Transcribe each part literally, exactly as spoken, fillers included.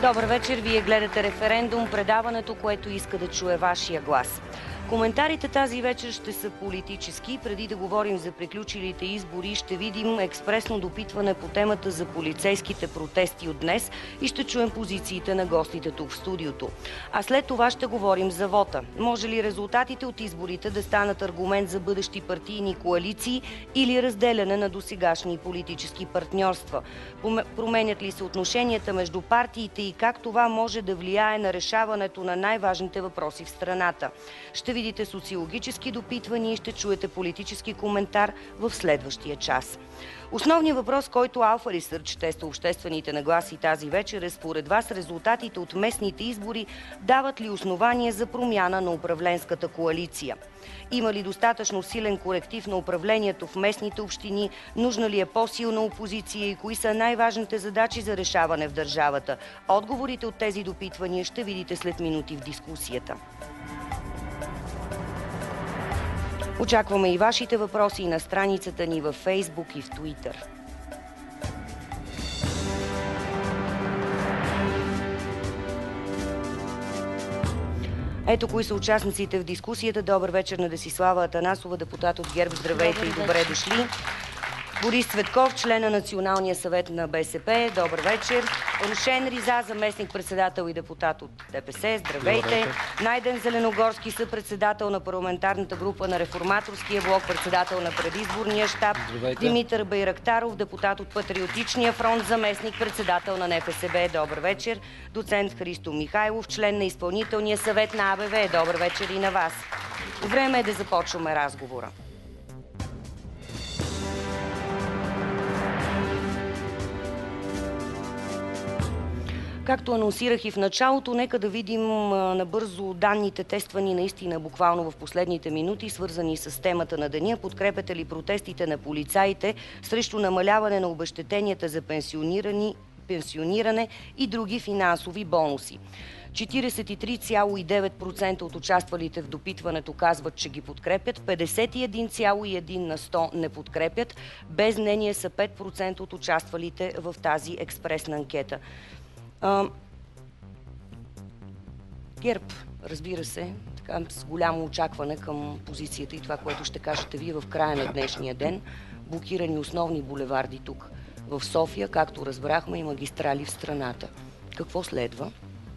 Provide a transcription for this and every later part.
Добър вечер, вие гледате Референдум, предаването, което иска да чуе вашия глас. Коментарите тази вечер ще са политически. Преди да говорим за приключилите избори, ще видим експресно допитване по темата за полицейските протести от днес и ще чуем позициите на гостите тук в студиото. А след това ще говорим за вота. Може ли резултатите от изборите да станат аргумент за бъдещи партийни коалиции или разделяне на досегашни политически партньорства? Променят ли се отношенията между партиите и как това може да влияе на решаването на най-важните въпроси в страната? Ще видите социологически допитвания и ще чуете политически коментар в следващия час. Основният въпрос, който Alpha Research тества обществените нагласи тази вечер е: според вас резултатите от местните избори дават ли основания за промяна на управленската коалиция? Има ли достатъчно силен коректив на управлението в местните общини? Нужна ли е по-силна опозиция и кои са най-важните задачи за решаване в държавата? Отговорите от тези допитвания ще видите след минути в дискусията. Очакваме и вашите въпроси на страницата ни във Фейсбук и в Туитър. Ето кои са участниците в дискусията. Добър вечер на Десислава Атанасова, депутат от ГЕРБ. Здравейте и добре дошли. Борис Цветков, член на Националния съвет на БСП. Добър вечер. Рушен Риза, заместник-председател и депутат от ДПС. Здравейте. Найден Зеленогорски, съпредседател на парламентарната група на Реформаторския блок, председател на предизборния щаб. Здравейте. Димитър Байрактаров, депутат от Патриотичния фронт, заместник-председател на НФСБ. Добър вечер. Доцент Христо Михайлов, член на Изпълнителния съвет на АБВ. Добър вечер и на вас. Време е да започваме разговора. Както анонсирах и в началото, нека да видим набързо данните, тествани наистина буквално в последните минути, свързани с темата на деня. Подкрепяте ли протестите на полицаите срещу намаляване на обезщетенията за пенсиониране и други финансови бонуси? четиридесет и три цяло и девет процента от участвалите в допитването казват, че ги подкрепят, петдесет и един цяло и едно на сто не подкрепят. Без мнение са пет процента от участвалите в тази експресна анкета. Uh, ГЕРБ, разбира се, така, с голямо очакване към позицията и това, което ще кажете вие в края на днешния ден. Блокирани основни булеварди тук в София, както разбрахме, и магистрали в страната. Какво следва?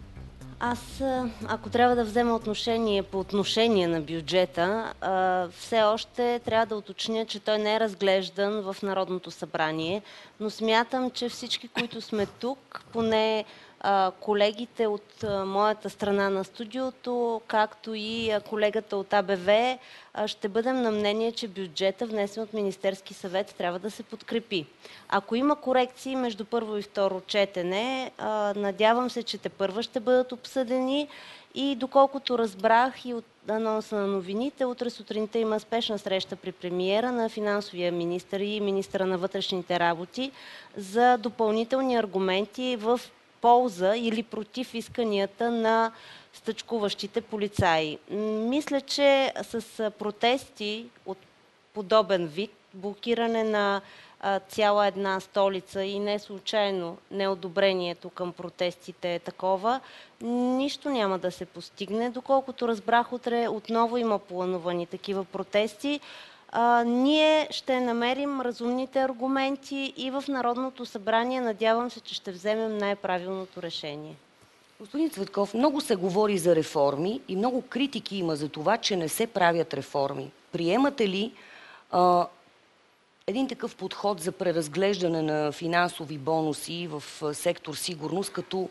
Аз, ако трябва да взема отношение по отношение на бюджета, все още трябва да уточня, че той не е разглеждан в Народното събрание, но смятам, че всички, които сме тук, поне колегите от моята страна на студиото, както и колегата от АБВ, ще бъдем на мнение, че бюджета, внесен от Министерски съвет, трябва да се подкрепи. Ако има корекции между първо и второ четене, надявам се, че тепърва ще бъдат обсъдени и доколкото разбрах и от анонса на новините, утре сутринта има спешна среща при премиера на финансовия министър и министъра на вътрешните работи за допълнителни аргументи в полза или против исканията на стачкуващите полицаи. Мисля, че с протести от подобен вид, блокиране на цяла една столица и не случайно неодобрението към протестите е такова, нищо няма да се постигне. Доколкото разбрах, утре отново има планувани такива протести. А, ние ще намерим разумните аргументи и в Народното събрание. Надявам се, че ще вземем най-правилното решение. Господин Цветков, много се говори за реформи и много критики има за това, че не се правят реформи. Приемате ли а, един такъв подход за преразглеждане на финансови бонуси в сектор сигурност като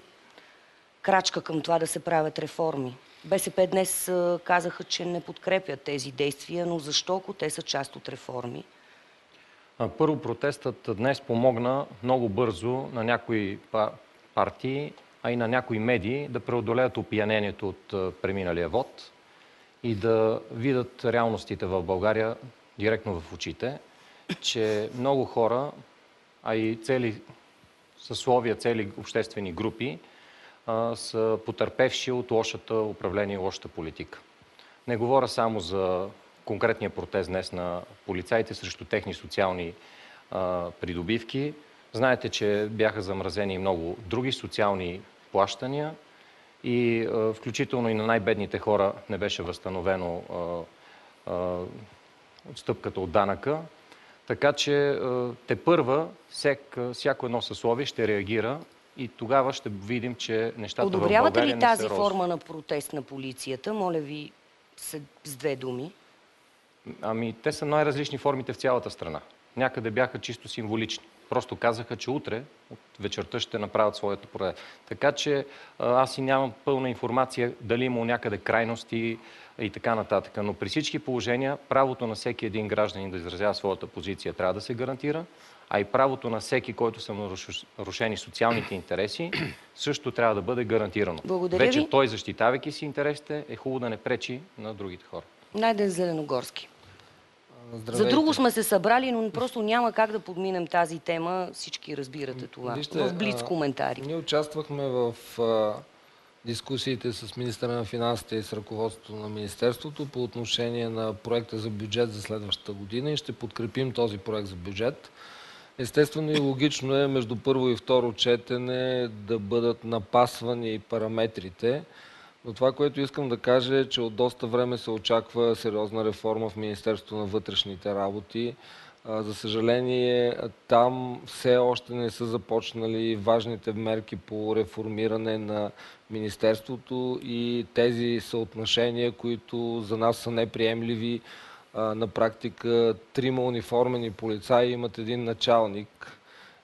крачка към това да се правят реформи? БСП днес казаха, че не подкрепят тези действия, но защо, ако те са част от реформи? Първо, протестът днес помогна много бързо на някои партии, а и на някои медии да преодолеят опиянението от преминалия вод и да видят реалностите в България директно в очите, че много хора, а и цели съсловия, цели обществени групи са потърпевши от лошата управление и лошата политика. Не говоря само за конкретния протест днес на полицаите срещу техни социални а, придобивки. Знаете, че бяха замразени много други социални плащания и включително и на най-бедните хора не беше възстановено отстъпката от данъка. Така че тепърва всяко едно съсловие ще реагира и тогава ще видим, че нещата в България не са розови. Одобрявате ли тази форма на протест на полицията? Моля ви с две думи. Ами, те са най-различни формите в цялата страна. Някъде бяха чисто символични. Просто казаха, че утре от вечерта ще направят своята проява. Така че аз и нямам пълна информация дали има някъде крайности и така нататък. Но при всички положения правото на всеки един гражданин да изразява своята позиция трябва да се гарантира, а и правото на всеки, който са нарушени социалните интереси, също трябва да бъде гарантирано. Благодаря Вече ви. той, защитавайки си интересите, е хубаво да не пречи на другите хора. Найден Зеленогорски. Здравейте. За друго сме се събрали, но просто няма как да подминем тази тема. Всички разбирате това. Вижте, в блиц коментари. Ние участвахме в а, дискусиите с министъра на финансите и с ръководството на Министерството по отношение на проекта за бюджет за следващата година и ще подкрепим този проект за бюджет. Естествено и логично е между първо и второ четене да бъдат напасвани параметрите. Но това, което искам да кажа е, че от доста време се очаква сериозна реформа в Министерството на вътрешните работи. За съжаление, там все още не са започнали важните мерки по реформиране на Министерството и тези съотношения, които за нас са неприемливи. На практика трима униформени полицаи имат един началник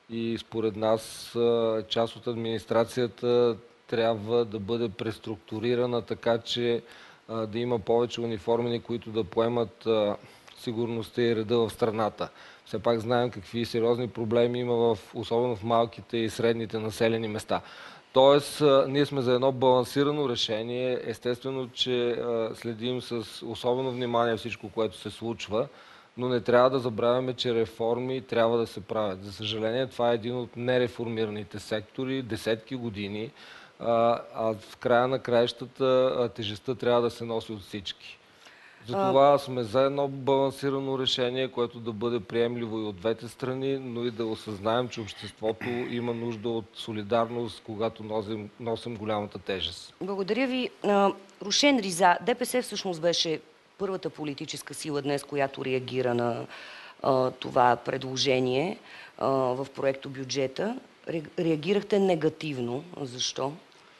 и според нас част от администрацията трябва да бъде преструктурирана така, че а, да има повече униформени, които да поемат а, сигурността и реда в страната. Все пак знаем какви сериозни проблеми има, в, особено в малките и средните населени места. Тоест, а, ние сме за едно балансирано решение. Естествено, че а, следим с особено внимание всичко, което се случва, но не трябва да забравяме, че реформи трябва да се правят. За съжаление, това е един от нереформираните сектори, десетки години. А, а в края на краищата тежестта трябва да се носи от всички. Затова сме за едно балансирано решение, което да бъде приемливо и от двете страни, но и да осъзнаем, че обществото има нужда от солидарност, когато носим, носим голямата тежест. Благодаря ви. Рушен Риза, ДПС всъщност беше първата политическа сила днес, която реагира на а, това предложение а, в проекто бюджета. Реагирахте негативно. Защо?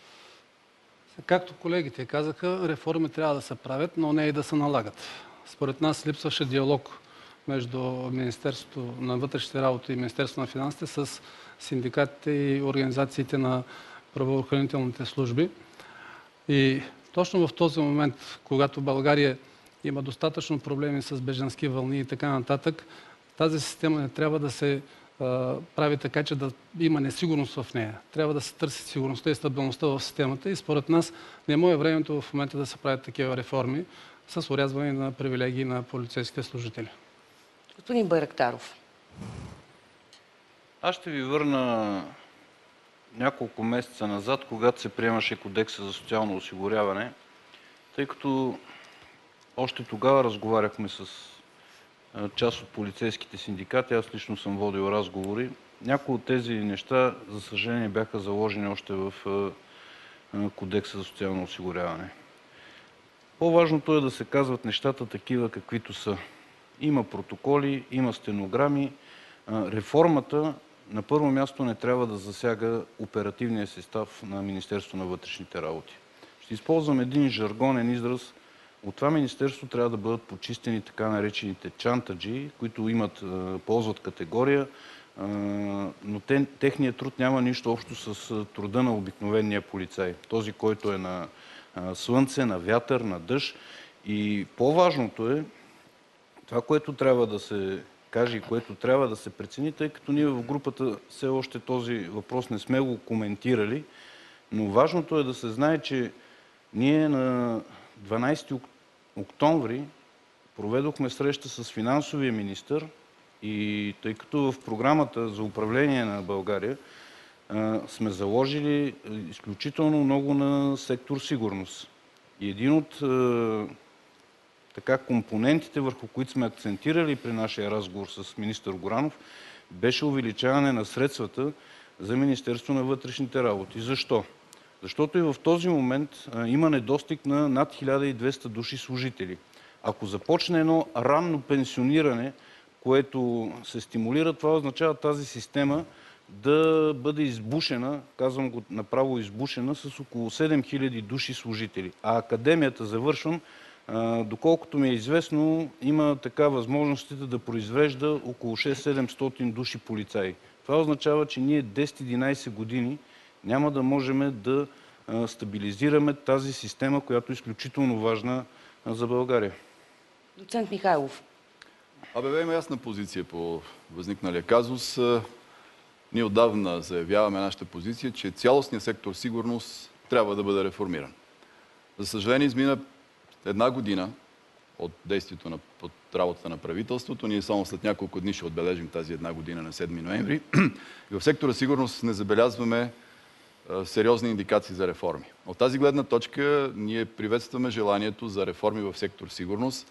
Както колегите казаха, реформи трябва да се правят, но не и да се налагат. Според нас липсваше диалог между Министерството на вътрешните работи и Министерството на финансите с синдикатите и организациите на правоохранителните служби. И точно в този момент, когато България има достатъчно проблеми с бежански вълни и така нататък, тази система не трябва да се прави така, че да има несигурност в нея. Трябва да се търси сигурността и стабилността в системата и според нас не може времето в момента да се правят такива реформи с орязване на привилегии на полицейските служители. Господин Байрактаров. Аз ще ви върна няколко месеца назад, когато се приемаше Кодекса за социално осигуряване, тъй като още тогава разговаряхме с част от полицейските синдикати, аз лично съм водил разговори. Някои от тези неща, за съжаление, бяха заложени още в Кодекса за социално осигуряване. По-важното е да се казват нещата такива, каквито са. Има протоколи, има стенограми. Реформата на първо място не трябва да засяга оперативния състав на Министерството на вътрешните работи. Ще използвам един жаргонен израз. От това министерство трябва да бъдат почистени така наречените чантаджи, които имат, ползват категория, но те, техният труд няма нищо общо с труда на обикновения полицай. Този, който е на слънце, на вятър, на дъжд. И по-важното е това, което трябва да се каже и което трябва да се прецени, тъй като ние в групата все още този въпрос не сме го коментирали, но важното е да се знае, че ние на дванадесети октомври проведохме среща с финансовия министър и тъй като в програмата за управление на България а, сме заложили изключително много на сектор сигурност. И един от а, така, компонентите, върху които сме акцентирали при нашия разговор с министър Горанов, беше увеличаване на средствата за Министерство на вътрешните работи. Защо? Защото и в този момент а, има недостиг на над хиляда и двеста души служители. Ако започне едно ранно пенсиониране, което се стимулира, това означава тази система да бъде избушена, казвам го направо избушена, с около седем хиляди души служители. А академията, завършвам, доколкото ми е известно, има така възможностите да произвежда около шест-седемстотин души полицаи. Това означава, че ние десет-единайсет години няма да можем да стабилизираме тази система, която е изключително важна за България. Доцент Михайлов. АБВ има ясна позиция по възникналия казус. Ние отдавна заявяваме нашата позиция, че цялостният сектор сигурност трябва да бъде реформиран. За съжаление, измина една година от действието на от работата на правителството. Ние само след няколко дни ще отбележим тази една година на седми ноември. И в сектора сигурност не забелязваме а, сериозни индикации за реформи. От тази гледна точка ние приветстваме желанието за реформи в сектор сигурност.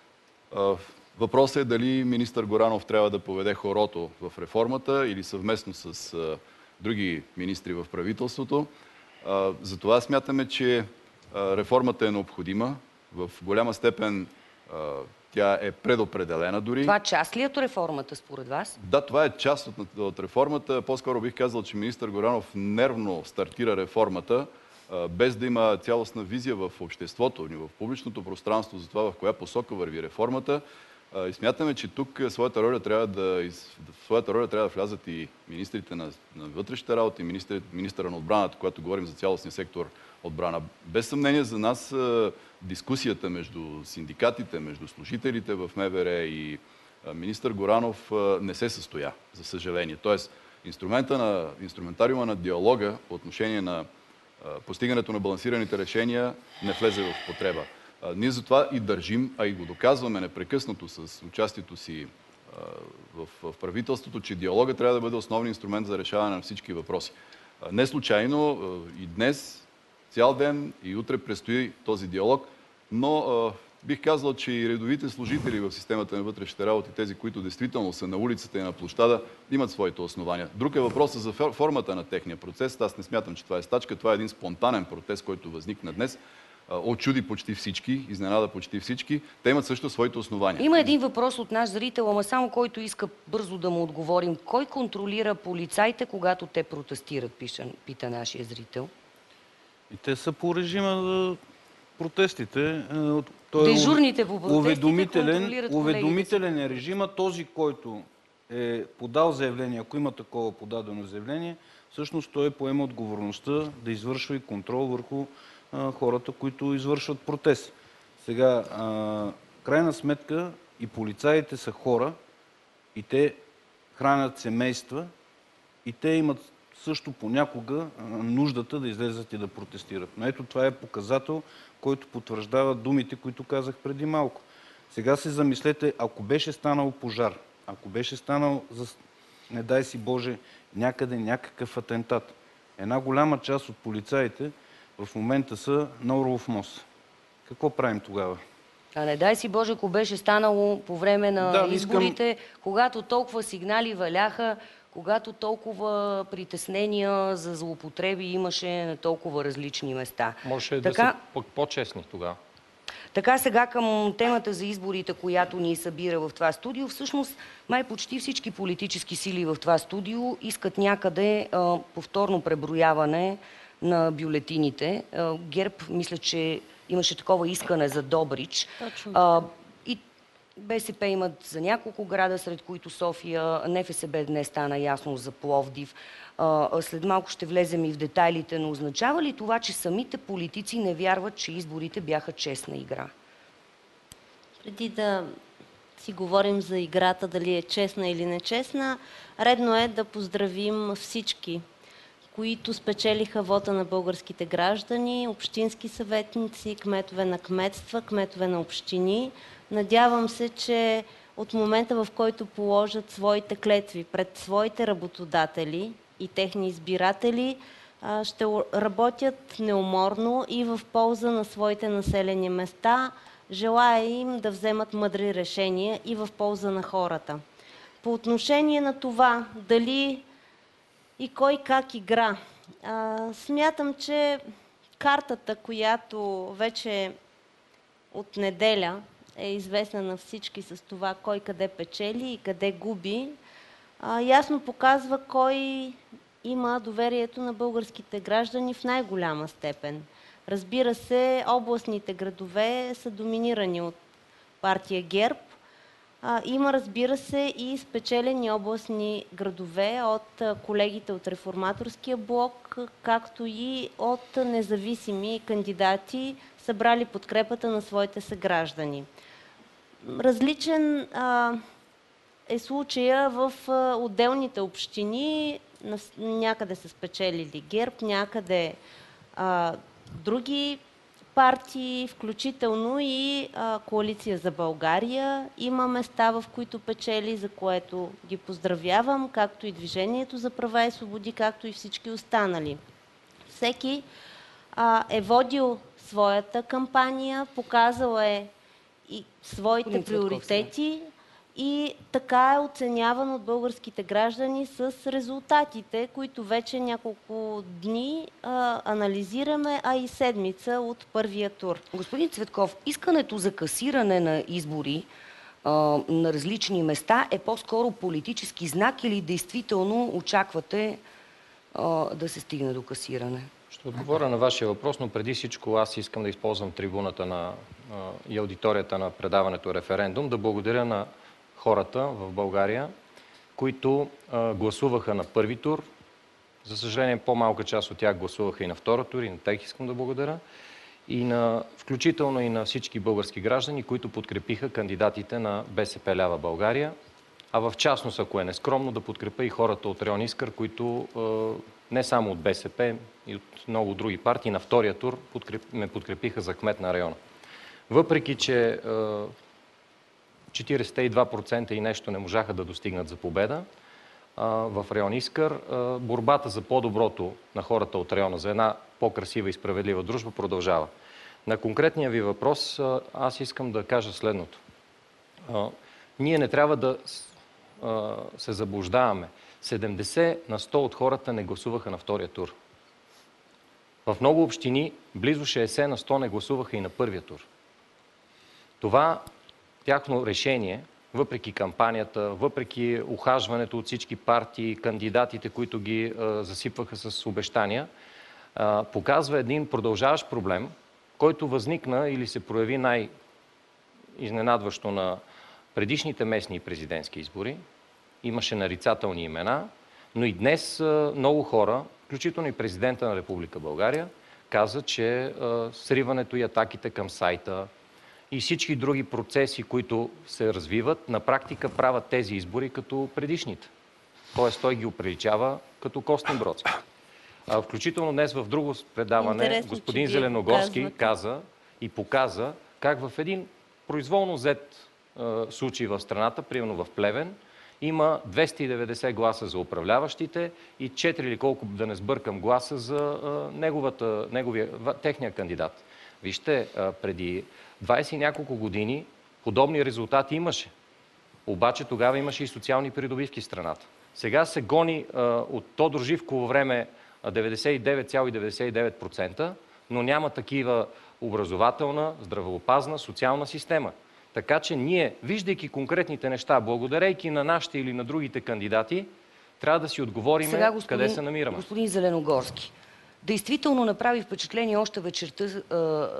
А, въпросът е дали министър Горанов трябва да поведе хорото в реформата или съвместно с а, други министри в правителството. А, затова смятаме, че а, реформата е необходима. В голяма степен а, тя е предопределена дори. Това част ли е от реформата според вас? Да, това е част от, от реформата. По-скоро бих казал, че министър Горанов нервно стартира реформата, а, без да има цялостна визия в обществото, в публичното пространство за това в коя посока върви реформата. А, и смятаме, че тук своята роля трябва да, в своята роля трябва да влязат и министрите на, на вътрешните работи, министър, министъра на отбраната, когато говорим за цялостния сектор отбрана. Без съмнение за нас дискусията между синдикатите, между служителите в МВР и министър Горанов не се състоя, за съжаление. Тоест, инструмента на, инструментариума на диалога по отношение на постигането на балансираните решения не влезе в употреба. Ние затова и държим, а и го доказваме непрекъснато с участието си в, в правителството, че диалога трябва да бъде основен инструмент за решаване на всички въпроси. Не случайно и днес цял ден и утре предстои този диалог, но а, бих казал, че и редовите служители в системата на вътрешните работи, тези, които действително са на улицата и на площада, имат своите основания. Друг е въпросът за формата на техния процес. Аз не смятам, че това е стачка. Това е един спонтанен протест, който възникна днес. Очуди почти всички, изненада почти всички. Те имат също своите основания. Има един въпрос от наш зрител, ама само който иска бързо да му отговорим. Кой контролира полицаите, когато те протестират, пиша, пита нашия зрител? И те са по режима на протестите. Той Дежурните по протестите уведомителен, контролират уведомителен е режима. Този, който е подал заявление, ако има такова подадено заявление, всъщност той поема отговорността да извършва и контрол върху а, хората, които извършват протест. Сега, а, крайна сметка, и полицаите са хора, и те хранят семейства, и те имат също понякога нуждата да излезат и да протестират. Но ето това е показател, който потвърждава думите, които казах преди малко. Сега се замислете, ако беше станал пожар, ако беше станал, за, не дай си Боже, някъде някакъв атентат, една голяма част от полицаите в момента са на Орлов мост. Какво правим тогава? А не дай си Боже, ако беше станало по време на да, изборите, искам... когато толкова сигнали валяха, когато толкова притеснения за злоупотреби имаше на толкова различни места. Може така, да са по-честни тогава. Така сега към темата за изборите, която ни събира в това студио. Всъщност, май почти всички политически сили в това студио искат някъде а, повторно преброяване на бюлетините. А, ГЕРБ, мисля, че имаше такова искане за Добрич. Точно. А, и БСП имат за няколко града, сред които София, НФСБ днес стана ясно за Пловдив. След малко ще влезем и в детайлите, но означава ли това, че самите политици не вярват, че изборите бяха честна игра? Преди да си говорим за играта, дали е честна или нечестна, редно е да поздравим всички, които спечелиха вота на българските граждани, общински съветници, кметове на кметства, кметове на общини. Надявам се, че от момента, в който положат своите клетви пред своите работодатели и техни избиратели, ще работят неуморно и в полза на своите населени места. Желая им да вземат мъдри решения и в полза на хората. По отношение на това, дали и кой как игра А, смятам, че картата, която вече от неделя е известна на всички с това кой къде печели и къде губи, а, ясно показва кой има доверието на българските граждани в най-голяма степен. Разбира се, областните градове са доминирани от партия ГЕРБ. А, има, разбира се, и спечелени областни градове от а, колегите от Реформаторския блок, както и от независими кандидати, събрали подкрепата на своите съграждани. Различен а, е случая в а, отделните общини. Някъде са спечелили ГЕРБ, някъде а, други партии, включително и а, Коалиция за България. Има места, в които печели, за което ги поздравявам, както и Движението за права и свободи, както и всички останали. Всеки а, е водил своята кампания, показал е и своите приоритети и така е оценяван от българските граждани с резултатите, които вече няколко дни а, анализираме, а и седмица от първия тур. Господин Цветков, искането за касиране на избори а, на различни места е по-скоро политически знак или действително очаквате а, да се стигне до касиране? Ще отговоря на вашия въпрос, но преди всичко аз искам да използвам трибуната на, а, и аудиторията на предаването Референдум, да благодаря на хората в България, които а, гласуваха на първи тур. За съжаление, по-малка част от тях гласуваха и на втора тур, и на тях искам да благодаря. И на, включително и на всички български граждани, които подкрепиха кандидатите на БСП Лява България. А в частност, ако е нескромно, да подкрепя и хората от район Искър, които а, не само от БСП, и от много други партии на втория тур подкреп, ме подкрепиха за кмет на района. Въпреки че а, четиридесет и два процента и нещо не можаха да достигнат за победа а, в район Искър, а, борбата за по-доброто на хората от района, за една по-красива и справедлива дружба продължава. На конкретния ви въпрос а, аз искам да кажа следното. А, ние не трябва да а, се заблуждаваме. седемдесет на сто от хората не гласуваха на втория тур. В много общини близо шейсет на сто не гласуваха и на първия тур. Това тяхно решение, въпреки кампанията, въпреки ухажването от всички партии, кандидатите, които ги а, засипваха с обещания, а, показва един продължаващ проблем, който възникна или се прояви най-изненадващо на предишните местни и президентски избори. Имаше нарицателни имена, но и днес а, много хора, включително и президента на Република България, каза, че а, сриването и атаките към сайта и всички други процеси, които се развиват, на практика правят тези избори като предишните. Тоест той ги оприличава като Костинбродски. Включително днес в друго предаване Интересно, господин Зеленогорски каза и показа как в един произволно взет е, случай в страната, примерно в Плевен, има двеста и деветдесет гласа за управляващите и четири или колко, да не сбъркам, гласа за е, неговата, неговия, техния кандидат. Вижте, е, преди двайсет и няколко години подобни резултати имаше. Обаче тогава имаше и социални придобивки в страната. Сега се гони а, от Тодор Живково време деветдесет и девет цяло деветдесет и девет процента, но няма такива образователна, здравеопазна, социална система. Така че ние, виждайки конкретните неща, благодарейки на нашите или на другите кандидати, трябва да си отговорим Сега, господин, къде се намираме. Господин Зеленогорски, действително направи впечатление още вечерта а,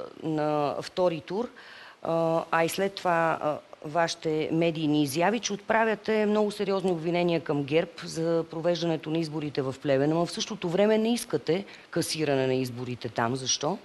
на втори тур, а, а и след това а, вашите медийни изяви, че отправяте много сериозни обвинения към ГЕРБ за провеждането на изборите в Плевен, но в същото време не искате касиране на изборите там. Защо?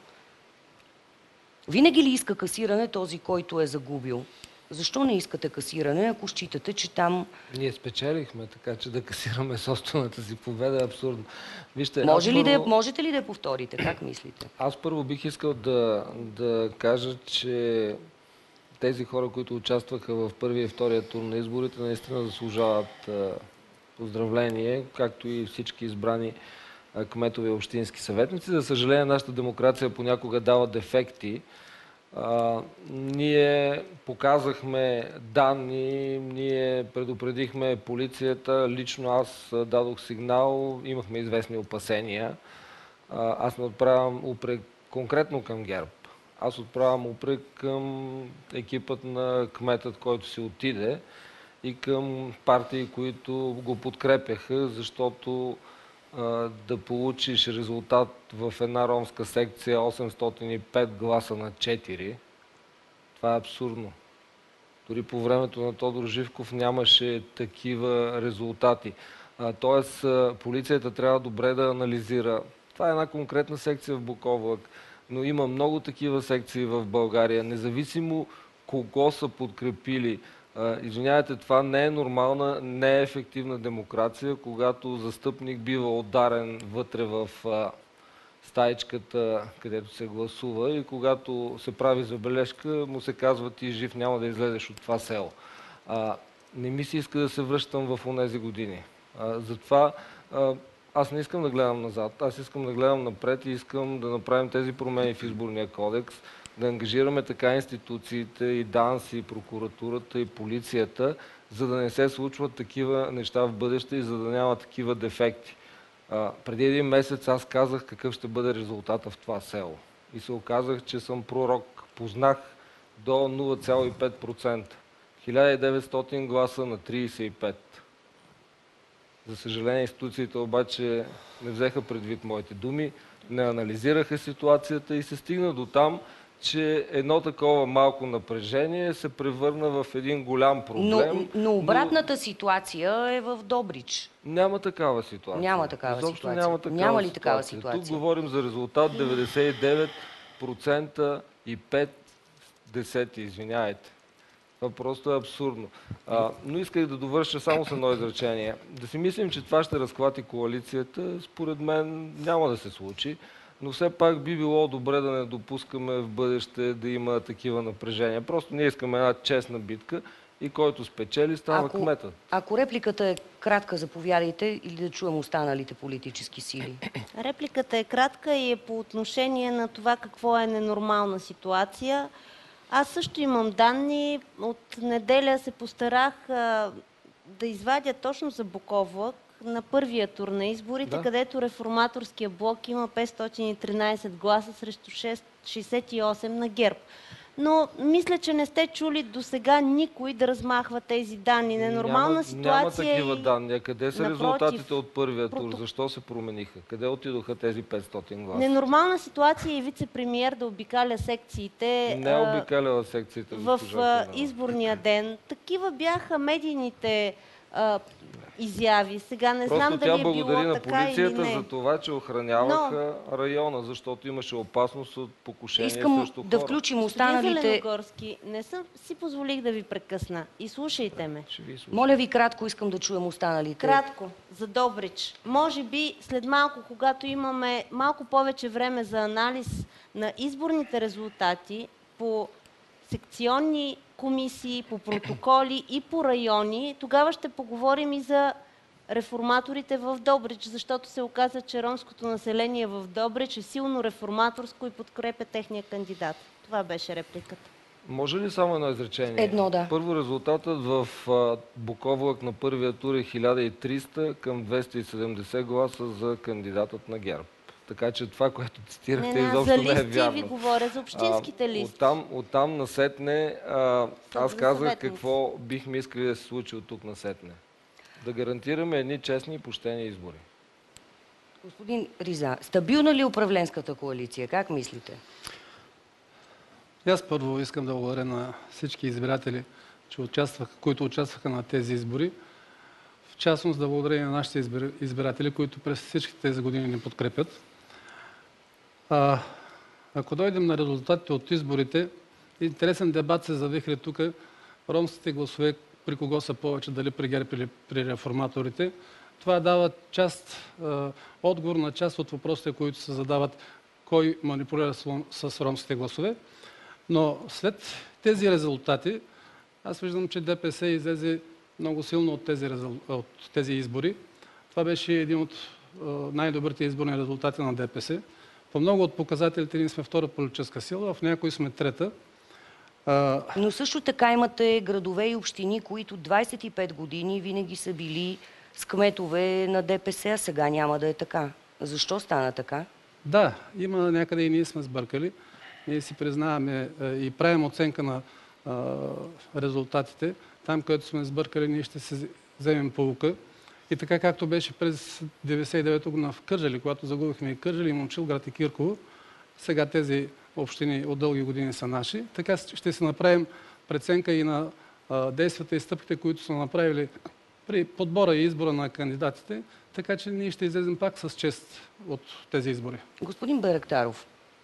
Винаги ли иска касиране този, който е загубил? Защо не искате касиране, ако считате, че там... Ние спечелихме, така че да касираме собствената си победа е абсурдно. Вижте, Може ли първо... да, можете ли да я повторите? Как мислите? Аз първо бих искал да, да кажа, че тези хора, които участваха в първия и втория тур на изборите, наистина заслужават поздравление, както и всички избрани кметове и общински съветници. За съжаление, нашата демокрация понякога дава дефекти А, ние показахме данни, ние предупредихме полицията, лично аз дадох сигнал, имахме известни опасения. А, аз не отправям упрек конкретно към ГЕРБ. Аз отправям упрек към екипът на кметът, който си отиде, и към партии, които го подкрепяха, защото а, да получиш резултат в една ромска секция осемстотин и пет гласа на четири, това е абсурдно. Дори по времето на Тодор Живков нямаше такива резултати. А, тоест, а, полицията трябва добре да анализира. Това е една конкретна секция в Буковлък, но има много такива секции в България, независимо кого са подкрепили. Извинявайте, това не е нормална, не е ефективна демокрация, когато застъпник бива ударен вътре в стаичката, където се гласува, и когато се прави забележка, му се казва: ти жив няма да излезеш от това село. А, не ми се иска да се връщам в онези години. А, затова а, аз не искам да гледам назад, аз искам да гледам напред и искам да направим тези промени в изборния кодекс, да ангажираме така институциите, и ДАНС, и прокуратурата, и полицията, за да не се случват такива неща в бъдеще и за да няма такива дефекти. А, преди един месец аз казах какъв ще бъде резултата в това село. И се оказах, че съм пророк. Познах до нула цяло и пет процента. хиляда и деветстотин гласа на тридесет и пет. За съжаление, институциите обаче не взеха предвид моите думи, не анализираха ситуацията и се стигна до там, че едно такова малко напрежение се превърна в един голям проблем. Но, но обратната но... ситуация е в Добрич. Няма такава ситуация. Няма такава Изобщо ситуация. Няма, такава няма ли ситуация. такава ситуация? Тук говорим за резултат деветдесет и девет процента и пет десети, извиняйте. Това просто е абсурдно. А, но исках да довърша само с едно изречение. Да си мислим, че това ще разклати коалицията, според мен няма да се случи. Но все пак би било добре да не допускаме в бъдеще да има такива напрежения. Просто ние искаме една честна битка и който спечели, става ако, кметът. Ако репликата е кратка, заповядайте, или да чуем останалите политически сили. Репликата е кратка и е по отношение на това какво е ненормална ситуация. Аз също имам данни. От неделя се постарах а, да извадя точно за Буковлък на първия тур на изборите, да, където реформаторския блок има петстотин и тринадесет гласа срещу шестдесет и осем на ГЕРБ. Но мисля, че не сте чули до сега никой да размахва тези данни. Ненормална няма, ситуация. Няма такива и... данни. А къде са напротив, резултатите от първия тур? прото... Защо се промениха? Къде отидоха тези петстотин гласа? Ненормална ситуация и вице-премиер да обикаля секциите. Не е обикаляла секциите в а, изборния ден. Такива бяха медийните а, изяви. Сега не Просто знам дали е било тя благодари на така полицията или не. за това, че охраняваха Но... района, защото имаше опасност от покушение Искам срещу да хора. включим останалите... Зеленогорски, не съм си позволих да ви прекъсна. И слушайте ме. Моля ви, кратко искам да чуем останалите. Кратко, за Добрич. Може би след малко, когато имаме малко повече време за анализ на изборните резултати по секционни комисии, по протоколи и по райони, тогава ще поговорим и за реформаторите в Добрич, защото се оказа, че ромското население в Добрич е силно реформаторско и подкрепя техния кандидат. Това беше репликата. Може ли само едно изречение? Едно, да. Първо, резултатът в Буковлък на първия тур е хиляда и триста към двеста и седемдесет гласа за кандидатът на ГЕРБ. Така че това, което цитирахте, не, не, изобщо не е вярно. вярно. Ви говоря за общинските а, листи. Оттам, оттам насетне, а, аз казах съветници. какво бихме искали да се случи от тук насетне. Да гарантираме едни честни и почтени избори. Господин Риза, стабилна ли е управленската коалиция? Как мислите? Аз първо искам да благодаря на всички избиратели, че участваха, които участваха на тези избори. В частност да благодаря и на нашите избиратели, които през всички тези години ни подкрепят. А, ако дойдем на резултатите от изборите, интересен дебат се завихри тук. Ромските гласове при кого са повече, дали при ГЕРБ или при реформаторите. Това дава част, а, отговор на част от въпросите, които се задават кой манипулира с ромските гласове. Но след тези резултати, аз виждам, че ДПС излезе много силно от тези, от тези избори. Това беше един от най-добрите изборни резултати на ДПС. По много от показателите ние сме втора политическа сила, в някои сме трета. Но също така имате градове и общини, които двадесет и пет години винаги са били с кметове на ДПС, а сега няма да е така. Защо стана така? Да, има някъде и ние сме сбъркали. Ние си признаваме и правим оценка на а, резултатите. Там, където сме сбъркали, ние ще се вземем поука. И така както беше през деветдесет и девета година в Кърджали, когато загубихме и Кърджали, и Момчилград и Кирково, сега тези общини от дълги години са наши. Така ще се направим преценка и на а, действията и стъпките, които са направили при подбора и избора на кандидатите, така че ние ще излезем пак с чест от тези избори. Господин Байрактаров.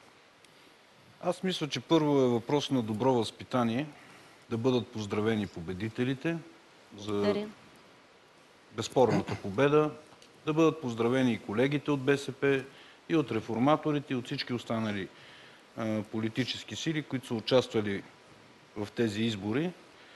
Аз мисля, че първо е въпрос на добро възпитание да бъдат поздравени победителите за безспорната победа, да бъдат поздравени и колегите от БСП, и от реформаторите, и от всички останали а, политически сили, които са участвали в тези избори.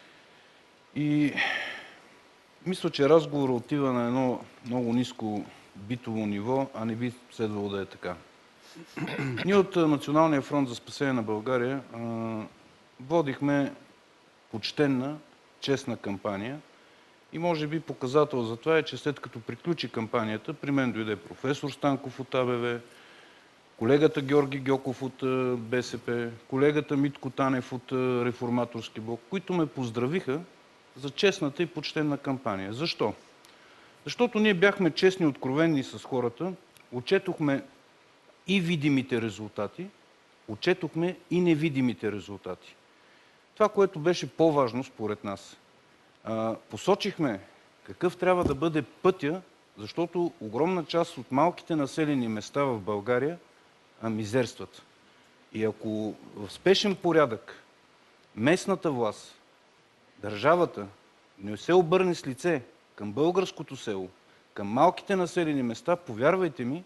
И мисля, че разговорът отива на едно много ниско битово ниво, а не би следвало да е така. Ние от Националния фронт за спасение на България а, водихме почтенна, честна кампания и може би показател за това е, че след като приключи кампанията, при мен дойде професор Станков от А Б В, колегата Георги Гьоков от БСП, колегата Митко Танев от Реформаторски блок, които ме поздравиха за честната и почтенна кампания. Защо? Защото ние бяхме честни и откровенни с хората, отчетохме и видимите резултати, отчетохме и невидимите резултати. Това, което беше по-важно според нас, посочихме какъв трябва да бъде пътя, защото огромна част от малките населени места в България мизерстват. И ако в спешен порядък местната власт, държавата не се обърне с лице към българското село, към малките населени места, повярвайте ми,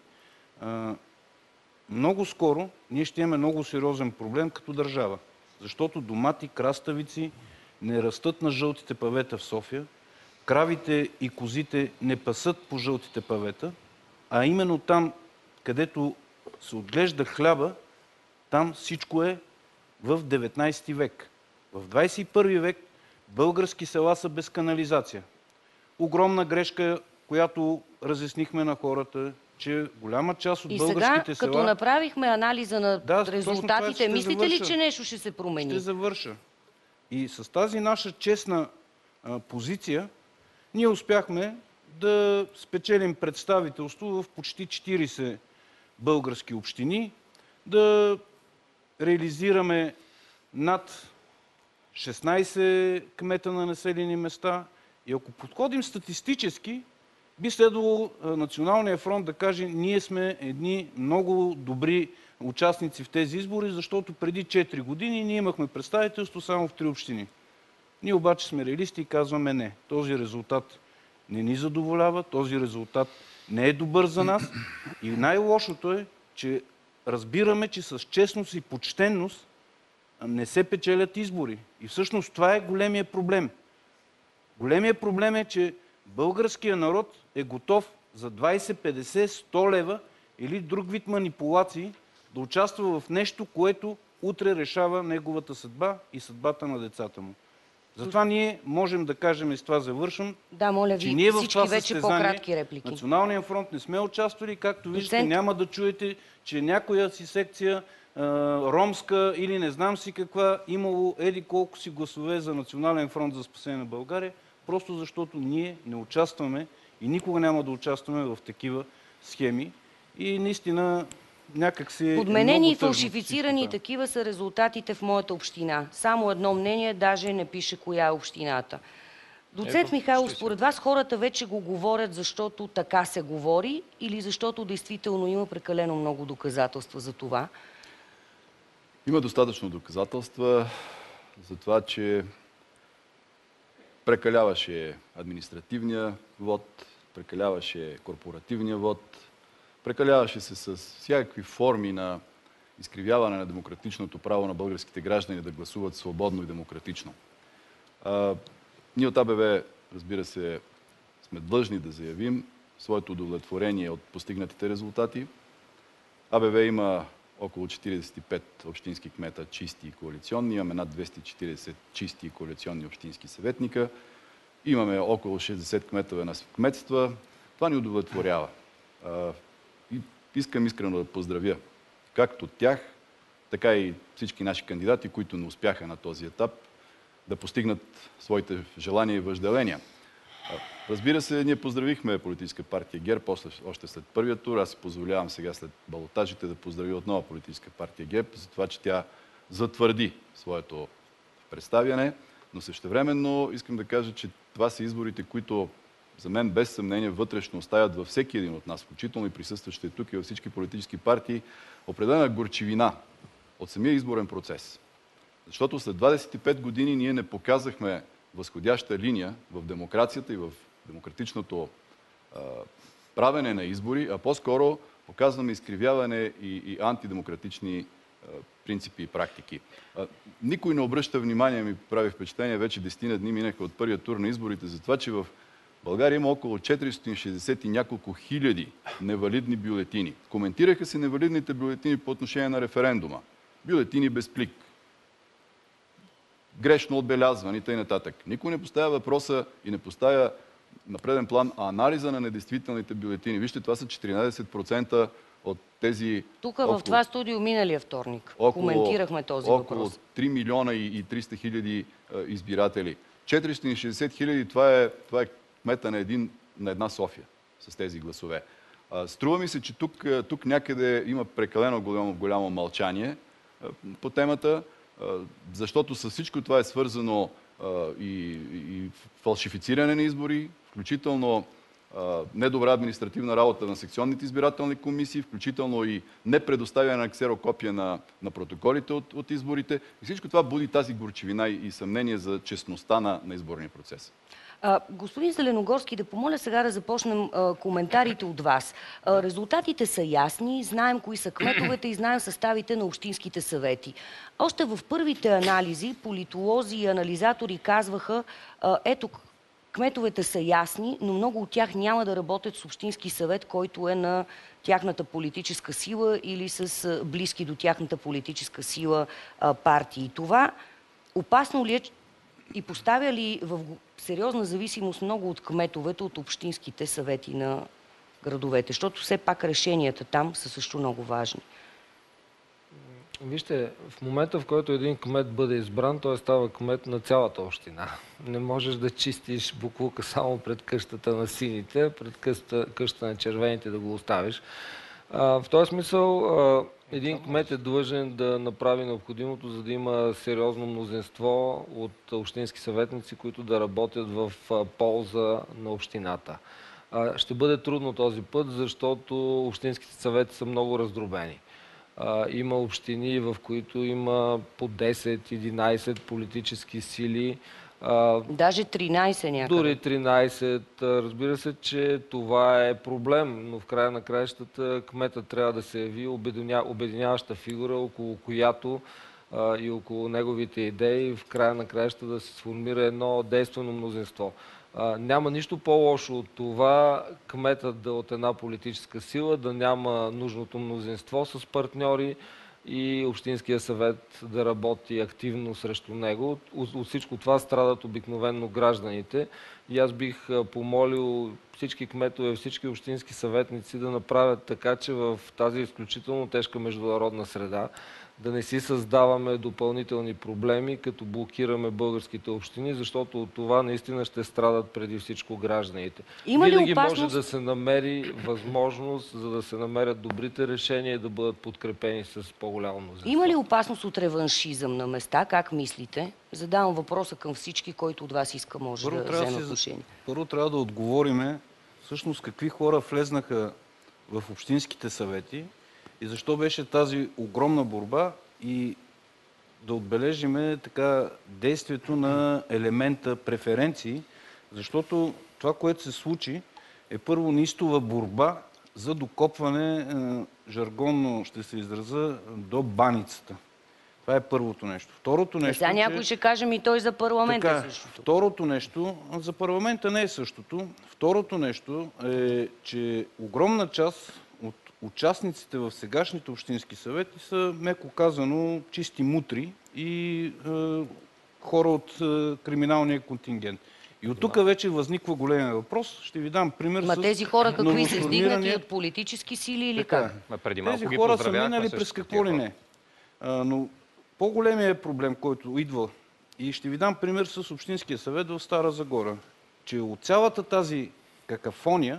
много скоро ние ще имаме много сериозен проблем като държава. Защото домати, краставици не растат на жълтите павета в София, кравите и козите не пасат по жълтите павета, а именно там, където се отглежда хляба, там всичко е в деветнадесети век. В двадесет и първи век български села са без канализация. Огромна грешка, която разяснихме на хората, че голяма част от и българските сега, села... като направихме анализа на да, резултатите, мислите завърша. ли, че нещо ще се промени? Ще завърша. И с тази наша честна а, позиция, ние успяхме да спечелим представителство в почти четиридесет български общини, да реализираме над шестнадесет кмета на населени места. И ако подходим статистически, би следвало Националния фронт да каже, ние сме едни много добри участници в тези избори, защото преди четири години ние имахме представителство само в три общини. Ние обаче сме реалисти и казваме не. Този резултат не ни задоволява, този резултат не е добър за нас. И най-лошото е, че разбираме, че с честност и почтенност не се печелят избори. И всъщност това е големия проблем. Големия проблем е, че българският народ е готов за двадесет, петдесет, сто лева или друг вид манипулации да участва в нещо, което утре решава неговата съдба и съдбата на децата му. Затова ние можем да кажем, и с това завършвам, да, моля че ви, ние в всички това вече по-кратки реплики. Националния фронт не сме участвали, както виждате, Доцент... няма да чуете, че някоя си секция ромска или не знам си каква, имало еди колко си гласове за Национален фронт за спасение на България, просто защото ние не участваме и никога няма да участваме в такива схеми. И наистина някак си... Подменени и фалшифицирани такива са резултатите в моята община. Само едно мнение, даже не пише коя е общината. Доцент Ето, Михайлов, според вас хората вече го говорят, защото така се говори или защото действително има прекалено много доказателства за това? Има достатъчно доказателства за това, че прекаляваше административния вод, прекаляваше корпоративния вод, прекаляваше се с всякакви форми на изкривяване на демократичното право на българските граждани да гласуват свободно и демократично. А, ние от А Б В, разбира се, сме длъжни да заявим своето удовлетворение от постигнатите резултати. А Б В има около четиридесет и пет общински кмета чисти и коалиционни, имаме над двеста и четиридесет чисти и коалиционни общински съветника, имаме около шестдесет кметове на кметства. Това ни удовлетворява. И искам искрено да поздравя както тях, така и всички наши кандидати, които не успяха на този етап да постигнат своите желания и въжделения. Разбира се, ние поздравихме политическа партия ГЕРБ после, още след първия тур. Аз си позволявам сега след балотажите да поздравя отново политическа партия ГЕРБ за това, че тя затвърди своето представяне. Но същевременно искам да кажа, че това са изборите, които за мен без съмнение вътрешно оставят във всеки един от нас, включително и присъстващите тук и във всички политически партии, определена горчивина от самия изборен процес. Защото след двадесет и пет години ние не показахме възходяща линия в демокрацията и в демократичното а, правене на избори, а по-скоро показваме изкривяване и, и антидемократични а, принципи и практики. А, никой не обръща внимание, ми прави впечатление, вече десетина дни минаха от първия тур на изборите, за това, че в България има около четиристотин и шестдесет и няколко хиляди невалидни бюлетини. Коментираха се невалидните бюлетини по отношение на референдума. Бюлетини без плик, грешно отбелязвани и т.н. Никой не поставя въпроса и не поставя на преден план анализа на недействителните бюлетини. Вижте, това са четиринадесет процента от тези... Тук около, в това студио миналия вторник около, коментирахме този около въпрос. Около три милиона и триста хиляди избиратели. четиристотин и шестдесет хиляди, това е, това е кмета на, един, на една София с тези гласове. Струва ми се, че тук, тук някъде има прекалено голямо, голямо мълчание по темата, защото с всичко това е свързано и, и фалшифициране на избори, включително недобра административна работа на секционните избирателни комисии, включително и непредоставяне на ксерокопия на, на протоколите от, от изборите. И всичко това буди тази горчивина и, и съмнение за честността на, на изборния процес. А, господин Зеленогорски, да помоля сега да започнем а, коментарите от вас. А, резултатите са ясни, знаем кои са кметовете и знаем съставите на общинските съвети. Още в първите анализи политолози и анализатори казваха, а, ето, кметовете са ясни, но много от тях няма да работят с общински съвет, който е на тяхната политическа сила или с а, близки до тяхната политическа сила а, партии. Това опасно ли е и поставя ли в сериозна зависимост много от кметовете, от общинските съвети на градовете? Защото все пак решенията там са също много важни. Вижте, в момента, в който един кмет бъде избран, той става кмет на цялата община. Не можеш да чистиш боклука само пред къщата на сините, пред къщата, къщата на червените да го оставиш. А, в този смисъл а, един кмет е длъжен да направи необходимото, за да има сериозно мнозинство от общински съветници, които да работят в а, полза на общината. А, ще бъде трудно този път, защото общинските съвети са много раздробени. А, има общини, в които има по десет-единайсет политически сили. А, Даже тринайсет някъде. Дори тринайсет. Разбира се, че това е проблем, но в края на краищата кметът трябва да се яви обединя, обединяваща фигура, около която а, и около неговите идеи в края на краищата да се сформира едно действено мнозинство. А, няма нищо по-лошо от това кметът да от една политическа сила да няма нужното мнозинство с партньори и Общинския съвет да работи активно срещу него. От, от всичко това страдат обикновено гражданите. И аз бих помолил всички кметове, всички общински съветници да направят така, че в тази изключително тежка международна среда да не си създаваме допълнителни проблеми, като блокираме българските общини, защото от това наистина ще страдат преди всичко гражданите. Има ли Винаги опасност... може да се намери възможност, за да се намерят добрите решения и да бъдат подкрепени с по-голямо мнозинство. Има ли опасност от реваншизъм на места? Как мислите? Задавам въпроса към всички, който от вас иска може Първо, да вземе отношение. Първо трябва да отговориме всъщност какви хора влезнаха в общинските съвети и защо беше тази огромна борба, и да отбележиме така действието на елемента преференции, защото това, което се случи, е първо неистова борба за докопване, жаргонно ще се израза, до баницата. Това е първото нещо. Второто нещо... Сега някой ще каже ми той за парламента така, същото. Второто нещо, за парламента не е същото. Второто нещо е, че огромна част от участниците в сегашните общински съвети са, меко казано, чисти мутри и е, хора от е, криминалния контингент. И от тук вече възниква големия въпрос. Ще ви дам пример Ма с тези хора какви са? Издигнати новосформирания- от политически сили или Така е. как? Ма преди малко Тези ги хора са поздравявахме минали също през тия какво ли хора. не. А, но по-големият проблем, който идва, и ще ви дам пример с Общинския съвет в Стара Загора, че от цялата тази какафония,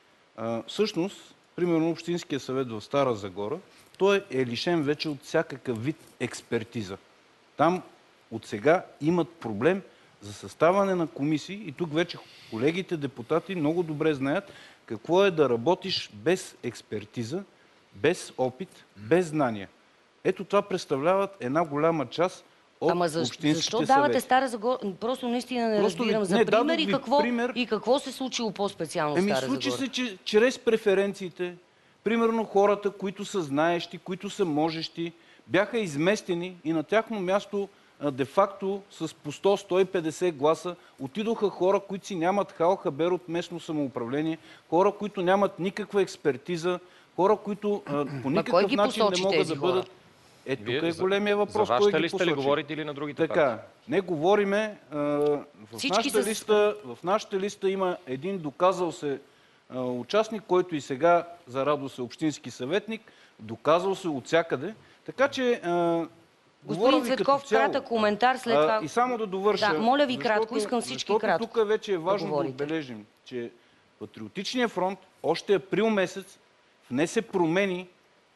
а, всъщност, примерно Общинския съвет в Стара Загора, той е лишен вече от всякакъв вид експертиза. Там от сега имат проблем за съставане на комисии и тук вече колегите депутати много добре знаят какво е да работиш без експертиза, без опит, без знания. Ето това представляват една голяма част от Ама защо, общинските защо съвети. давате Стара Загора? Просто наистина не Просто ви- разбирам. За не, пример дадох и ви какво, пример. и какво се случило по-специално в Еми, Стара случи Загора? се, че чрез преференциите, примерно хората, които са знаещи, които са можещи, бяха изместени и на тяхно място а, де-факто с по сто до сто и петдесет гласа отидоха хора, които си нямат хал хабер от местно самоуправление, хора, които нямат никаква експертиза, хора, които а, по кой никакъв ги начин не посочи могат тези да хора? бъдат... Е, тук Вие е за- големия въпрос, За кой вашата ги листа ли посочи. говорите или на другите партии? Така, не говориме. а, В Всички нашата, с- листа, в нашата листа има един доказал се а, участник, който и сега за радост е общински съветник, доказал се от всякъде. Така че а, говоря Господин ви като Цветков, цяло. кратък коментар след А, това. И само да довърша. Да, моля ви защото- кратко, искам всички защото кратко тук вече е да важно да, говорите. отбележим, че Патриотичният фронт още април месец внесе промени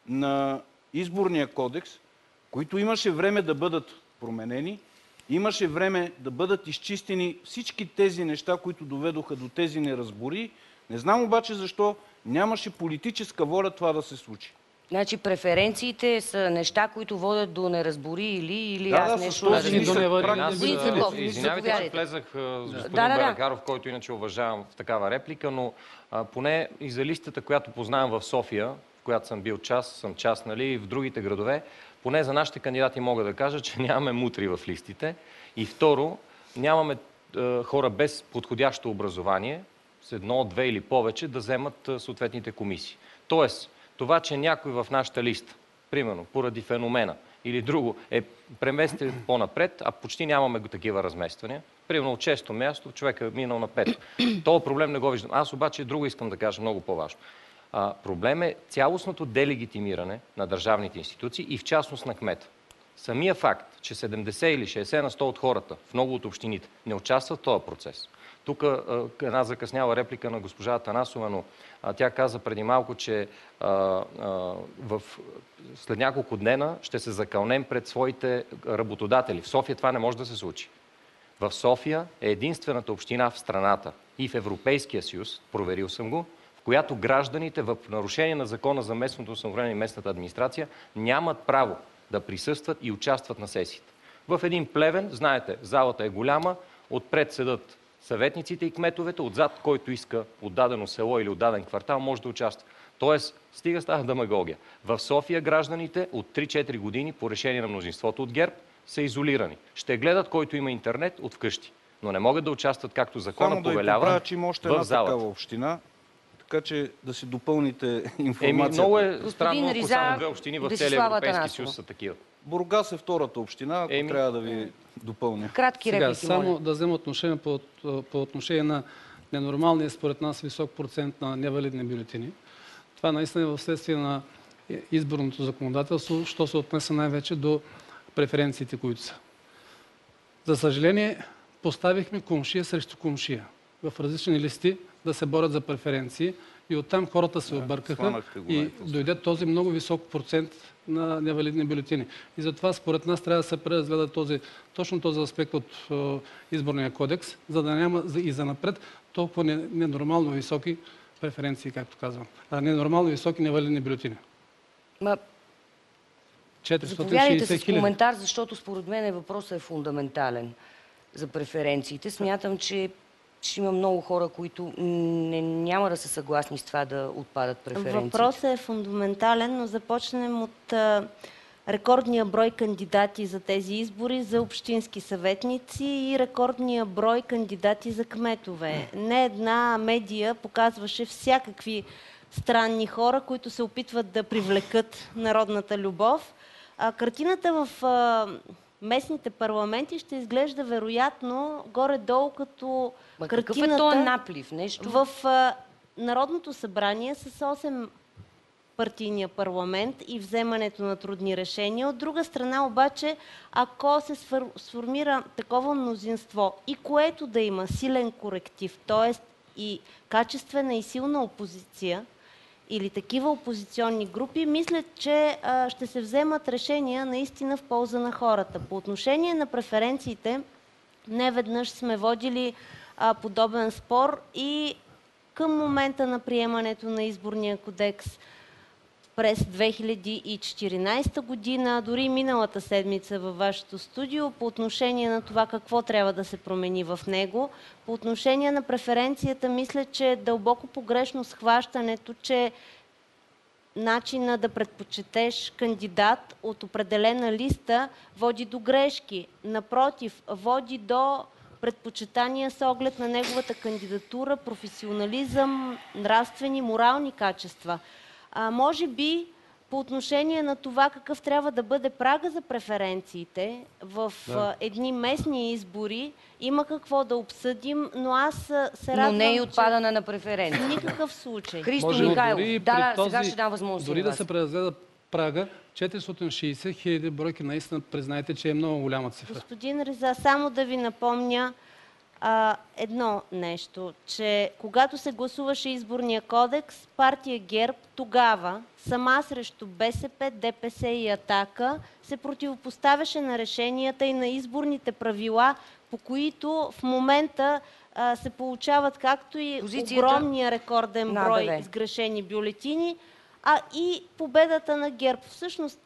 на изборния кодекс, които имаше време да бъдат променени, имаше време да бъдат изчистени всички тези неща, които доведоха до тези неразбори. Не знам обаче защо нямаше политическа воля това да се случи. Значи преференциите са неща, които водят до неразбори или, или Да, аз да, с нещо... този различно. до нисък невър- праг При нас, Господин а, Цветков, извинявайте, че заповядайте. влезах а, с господин Да, да, да. Байракаров, който иначе уважавам в такава реплика, но а, поне и за листата, която познавам в София, в която съм бил част, съм част, нали, и в другите градове, поне за нашите кандидати мога да кажа, че нямаме мутри в листите. И второ, нямаме а, хора без подходящо образование, с едно, две или повече, да вземат а, съответните комисии. Тоест, това, че някой в нашата листа, примерно, поради феномена или друго, е преместен по-напред, а почти нямаме такива размествания. Примерно от шесто място човек е минал на пето. Това проблем не го виждам. Аз обаче друго искам да кажа, много по-важно. А, проблем е цялостното делегитимиране на държавните институции и в частност на кмета. Самия факт, че седемдесет или шейсет на сто от хората в много от общините не участват в този процес. Тук една закъсняла реплика на госпожа Атанасова, но а, тя каза преди малко, че а, а, в, след няколко днена ще се закълнем пред своите работодатели. В София това не може да се случи. В София е единствената община в страната и в Европейския съюз, проверил съм го, в която гражданите в нарушение на закона за местното самоуправление и местната администрация нямат право да присъстват и участват на сесиите. В един Плевен, знаете, залата е голяма, отпред седат съветниците и кметовете, отзад, който иска от дадено село или от даден квартал, може да участва. Тоест, стига става демагогия. В София гражданите от три-четири години по решение на мнозинството от ГЕРБ са изолирани. Ще гледат който има интернет от вкъщи, но не могат да участват както закона Само да ви повелява поправя, че има още в една залата. такава община, така че да си допълните Еми, информацията. много е Господин странно, ако Риза, само две общини в целия Десислава Европейски Атанасова. съюз са такива. Бургас е втората община, ако Еми. трябва да ви допълня. Кратки Сега, реплики, само моля. да взема отношение по, по отношение на ненормалния, според нас, висок процент на невалидни бюлетини. Това наистина е в следствие на изборното законодателство, що се отнесе най-вече до преференциите, които са. За съжаление, поставихме комшия срещу комшия в различни листи да се борят за преференции и оттам хората се объркаха сванахте го и най-после. дойде този много висок процент на невалидни бюлетини. И затова според нас трябва да се преразгледа този, точно този аспект от е, изборния кодекс, за да няма за- и за напред толкова не- ненормално високи преференции, както казвам. А ненормално високи невалидни бюлетини. Ма, четиристотин и заповядайте шейсет с хиляди. коментар, защото според мен въпросът е фундаментален за преференциите. Смятам, че ще има много хора, които не, няма да са съгласни с това да отпадат преференциите. Въпросът е фундаментален, но започнем от а, рекордния брой кандидати за тези избори за общински съветници и рекордния брой кандидати за кметове. Не една медия показваше всякакви странни хора, които се опитват да привлекат народната любов. А, картината в а, местните парламенти ще изглежда вероятно горе-долу като Ма картината какъв е този наплив? Нещо... в а, Народното събрание с осем партийния парламент и вземането на трудни решения. От друга страна обаче, ако се сформира такова мнозинство и което да има силен коректив, т.е. и качествена и силна опозиция или такива опозиционни групи, мисля, че а, ще се вземат решения наистина в полза на хората. По отношение на преференциите, неведнъж сме водили а, подобен спор и към момента на приемането на изборния кодекс през две хиляди и четиринадесета година, дори миналата седмица във вашето студио, по отношение на това какво трябва да се промени в него. По отношение на преференцията, мисля, че е дълбоко погрешно схващането, че начина да предпочетеш кандидат от определена листа води до грешки. Напротив, води до предпочитания с оглед на неговата кандидатура, професионализъм, нравствени, морални качества. А, може би по отношение на това какъв трябва да бъде прага за преференциите в да. а, едни местни избори, има какво да обсъдим, но аз се радвам, но не и отпадане че... на преференции. В никакъв случай. Христо Михайлов, да, да, този, сега ще дам възможност. дори да се преразгледа прага, четиристотин и шейсет хиляди бройки, наистина признайте, че е много голяма цифра. Господин Риза, само да ви напомня а, едно нещо, че когато се гласуваше изборния кодекс, партия ГЕРБ тогава, сама срещу БСП, ДПС и Атака, се противопоставяше на решенията и на изборните правила, по които в момента а, се получават както и позицията... огромния рекорден брой сгрешени бюлетини, а и победата на ГЕРБ. Всъщност,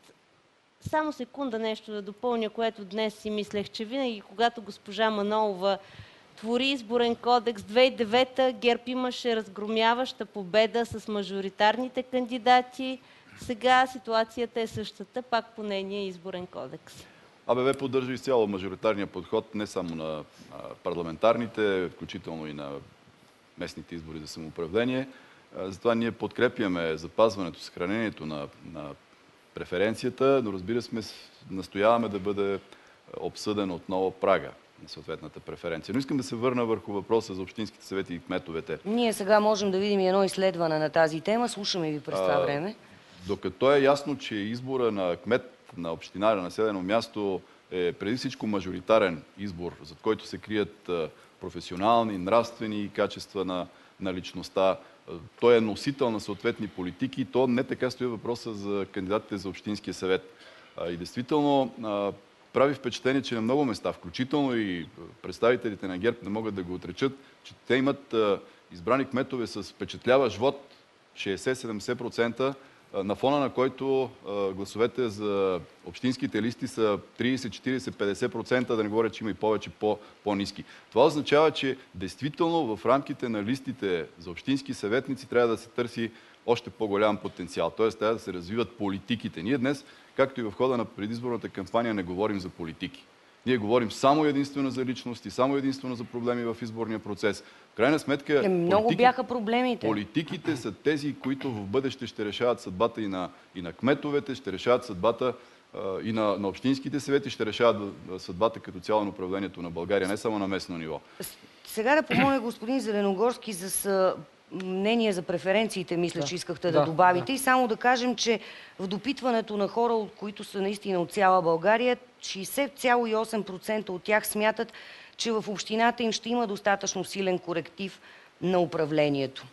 само секунда нещо да допълня, което днес си мислех, че винаги, когато госпожа Манолова твори изборен кодекс две хиляди и девета, ГЕРБ имаше разгромяваща победа с мажоритарните кандидати. Сега ситуацията е същата, пак по нейния изборен кодекс. АБВ поддържа изцяло мажоритарния подход не само на парламентарните, включително и на местните избори за самоуправление. Затова ние подкрепяме запазването, съхранението на, на преференцията, но разбира се, настояваме да бъде обсъден отново прага на съответната преференция. Но искам да се върна върху въпроса за общинските съвети и кметовете. Ние сега можем да видим едно изследване на тази тема. Слушаме ви през това а, време. Докато е ясно, че избора на кмет на община, на населено място е преди всичко мажоритарен избор, зад който се крият професионални, нравствени качества на, на личността. Той е носител на съответни политики. То не така стои въпроса за кандидатите за Общинския съвет. И действително прави впечатление, че на много места, включително и представителите на ГЕРБ не могат да го отречат, че те имат избрани кметове с впечатляващ вот шейсет до седемдесет процента, на фона на който гласовете за общинските листи са трийсет, четирийсет, петдесет процента, да не говоря, че има и повече по-ниски. Това означава, че действително в рамките на листите за общински съветници трябва да се търси още по-голям потенциал, т.е. трябва да се развиват политиките. Ние днес, както и в хода на предизборната кампания, не говорим за политики. Ние говорим само единствено за личности, само единствено за проблеми в изборния процес. В крайна сметка, е, много политики, бяха проблемите. Политиките са тези, които в бъдеще ще решават съдбата и на, и на кметовете, ще решават съдбата а, и на, на общинските съвети, ще решават съдбата като цяло на управлението на България, не само на местно ниво. Сега да помоля господин Зеленогорски за мнение за преференциите, мисля, да. че искахте да, да добавите. Да. И само да кажем, че в допитването на хора, които са наистина от цяла България, шейсет цяло и осем процента от тях смятат, че в общината им ще има достатъчно силен коректив на управлението.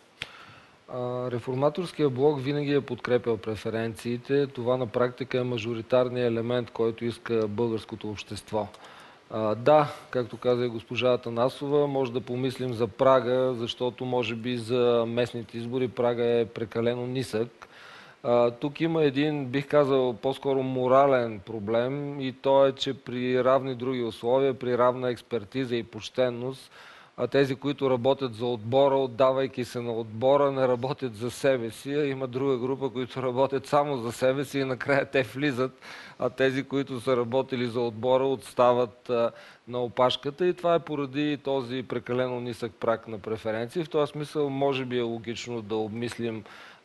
Реформаторския блок винаги е подкрепял преференциите. Това на практика е мажоритарният елемент, който иска българското общество. А, да, както каза и госпожа Атанасова, може да помислим за прага, защото може би за местните избори прага е прекалено нисък. А, тук има един, бих казал, по-скоро морален проблем и то е, че при равни други условия, при равна експертиза и почтенност, а тези, които работят за отбора, отдавайки се на отбора, не работят за себе си. Има друга група, които работят само за себе си и накрая те влизат, а тези, които са работили за отбора, отстават а, на опашката и това е поради този прекалено нисък праг на преференции. В този смисъл може би е логично да обмислим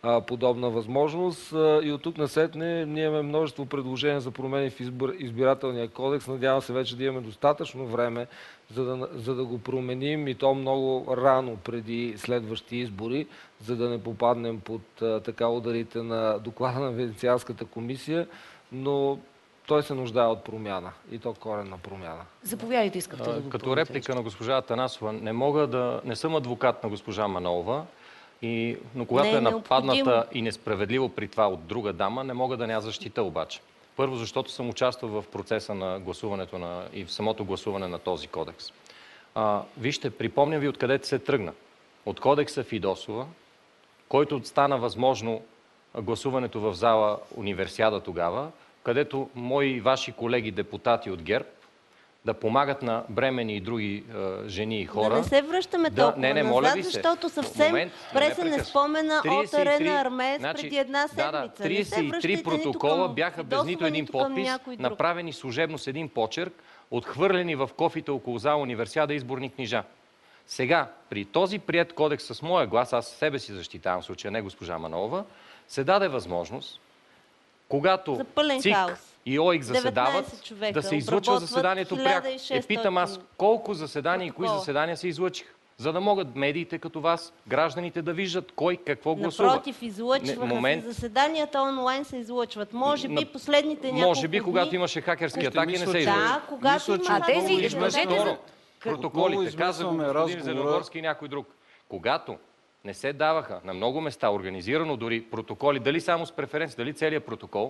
а, подобна възможност. А, и от тук насетне ние имаме множество предложения за промени в избир, избирателния кодекс. Надявам се вече да имаме достатъчно време, за да, за да го променим и то много рано преди следващи избори, за да не попаднем под а, така ударите на доклада на Венецианската комисия, но той се нуждае от промяна и то коренна промяна. Заповядайте, искате да допълните. Като реплика на госпожа Атанасова, не мога да... Не съм адвокат на госпожа Манолова, и, но когато Не е е нападната необходимо. и несправедливо при това от друга дама, не мога да ня защита обаче. Първо, защото съм участвал в процеса на гласуването на, и в самото гласуване на този кодекс. А, вижте, припомням ви откъде се тръгна. От кодекса Фидосова, който стана възможно гласуването в зала Универсиада тогава, където мои и ваши колеги депутати от ГЕРБ да помагат на бремени и други е, жени и хора. Да не се връщаме да, толкова не, не, моля назад, ви се. защото съвсем Момент, пресен не е спомена от Арена Армеец значи, преди една да, да, седмица. тридесет и три протокола бяха без нито един подпис, направени служебно с един почерк, отхвърлени в кофите около зала Универсиада изборни книжа. Сега, при този приет кодекс с моя глас, аз себе си защитавам в случая, не госпожа Манолова, се даде възможност, когато ЦИК и ОИК заседават, да се излъчва заседанието пряко. Е, питам аз, колко заседания и кои заседания се излъчиха? За да могат медиите като вас, гражданите да виждат кой какво гласува. Напротив, излъчваха не, момент... се заседанията онлайн се излъчват. Може би последните няколко Може би, дни... когато имаше хакерски атаки, не се излъчват. Да, когато мисля, има тези... Второ, протоколите, каза го господин разговора... Зеленогорски и някой друг. Когато не се даваха на много места, организирано дори протоколи, дали само с преференции, дали целият протокол,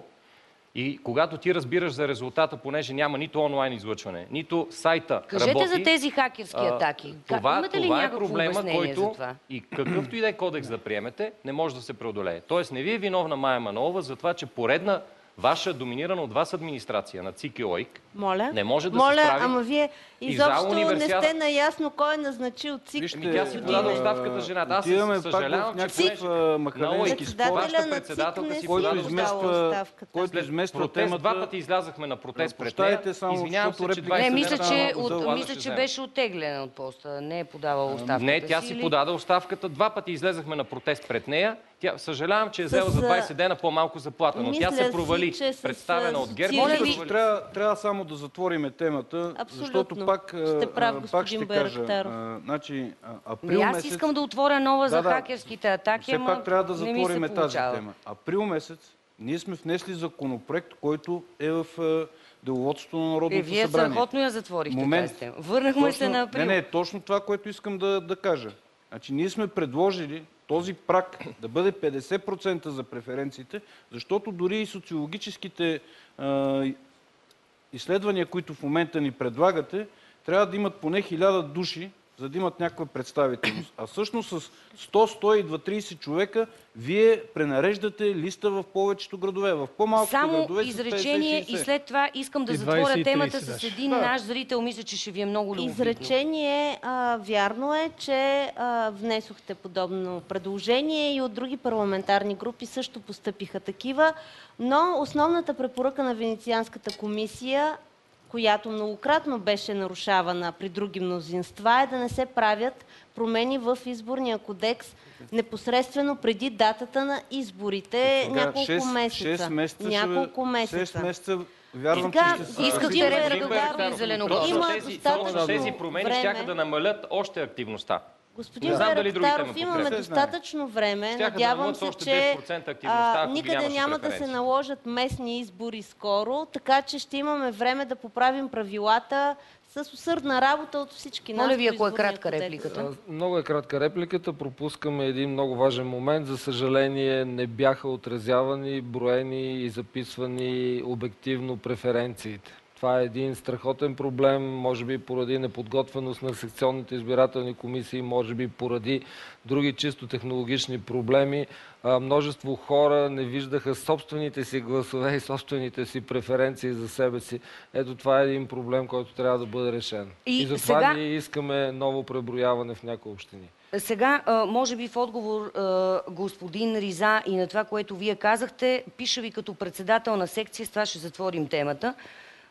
и когато ти разбираш за резултата, понеже няма нито онлайн излъчване, нито сайта Кажете работи... за тези хакерски атаки. Това, Имате ли това е някакво проблема, обяснение който за това? и какъвто и да е кодекс да приемете, не може да се преодолее. Тоест не ви е виновна Мая Манолова за това, че поредна ваша доминирана от вас администрация на ЦИК и ОИК Моля? не може да Моля, се справи. ама вие изобщо не сте наясно кой е назначил ЦИК. Вижте, тя си подаде оставката жената. Аз отиваме съжалявам, пак в че някакъв махаленски спор, вашата председателка си който подаде измества, който след измества протест, темата. два пъти излязахме на протест пред Прощайте нея. само, Извинявам се, защото че реплика- двайсет Не, дена мисля, стана че, от от, дълга мисля, ще че взема. беше оттеглена от поста. Не е подала оставката Не, тя си, си или- подаде оставката. Два пъти излезахме на протест пред нея. Тя, съжалявам, че е взела за двайсет дена по-малко заплата, но тя Мисля се провали. си, че с- Представена от ГЕРБ. Моля се ви, провали. Трябва, трябва само да затвориме темата, Абсолютно. защото пак, Сте прав, а, пак господин ще кажа, Байрактаров. а, значи, а, Ами април аз месец... искам да отворя нова за Да, да. хакерските атаки, Все ама пак трябва да не ми се затворим тази получава. тема. Април месец ние сме внесли законопроект, който е в е, деловодството на Народното Е, вие събрание. страхотно я затворихте Момент. тази тема. Върнахме се на април. Не, не, точно това, което искам да, да кажа. Значи, ние сме предложили този праг да бъде петдесет процента за преференциите, защото дори и социологическите а, изследвания, които в момента ни предлагате, трябва да имат поне хиляда души, за да имат някаква представителност. А всъщност с сто, сто и трийсет човека вие пренареждате листа в повечето градове. В по-малките Само градове са изречение петдесет-шейсет. и след това искам да И затворя двайсет и темата трийсет с даже. един Да. наш зрител. Мисля, че ще ви е много любопитно. Изречение, а, вярно е, че а, внесохте подобно предложение и от други парламентарни групи също постъпиха такива, но основната препоръка на Венецианската комисия, която многократно беше нарушавана при други мнозинства, е да не се правят промени в изборния кодекс непосредствено преди датата на изборите, Сега няколко шест- месеца. шест месеца. Няколко шест месеца. месеца. Вярвам, Сега, че ще се... искахте Господин реплика, Байрактаров, господин Зеленогорски. има Точно тези, достатъчно точно тези промени време. щяха да намалят още активността. Господин Не знам дали другите Байрактаров, ме имаме подкрепят. достатъчно време. Щяха да Надявам намалят се, още че десет процента активността, а, ако ги никъде нямаше няма да се преференции. наложат местни избори скоро, така че ще имаме време да поправим правилата с усърдна работа от всички нас. Моля ви, по ако е Изборния кратка кодекс. репликата. А, Много е кратка репликата. Пропускаме един много важен момент. За съжаление не бяха отразявани, броени и записвани обективно преференциите. Това е един страхотен проблем, може би поради неподготвеност на секционните избирателни комисии, може би поради други чисто технологични проблеми. А, множество хора не виждаха собствените си гласове и собствените си преференции за себе си. Ето това е един проблем, който трябва да бъде решен. И И, затова сега- ние искаме ново преброяване в някои общини. Сега, а, може би в отговор а, господин Риза и на това, което вие казахте, пиша ви като председател на секция, с това ще затворим темата.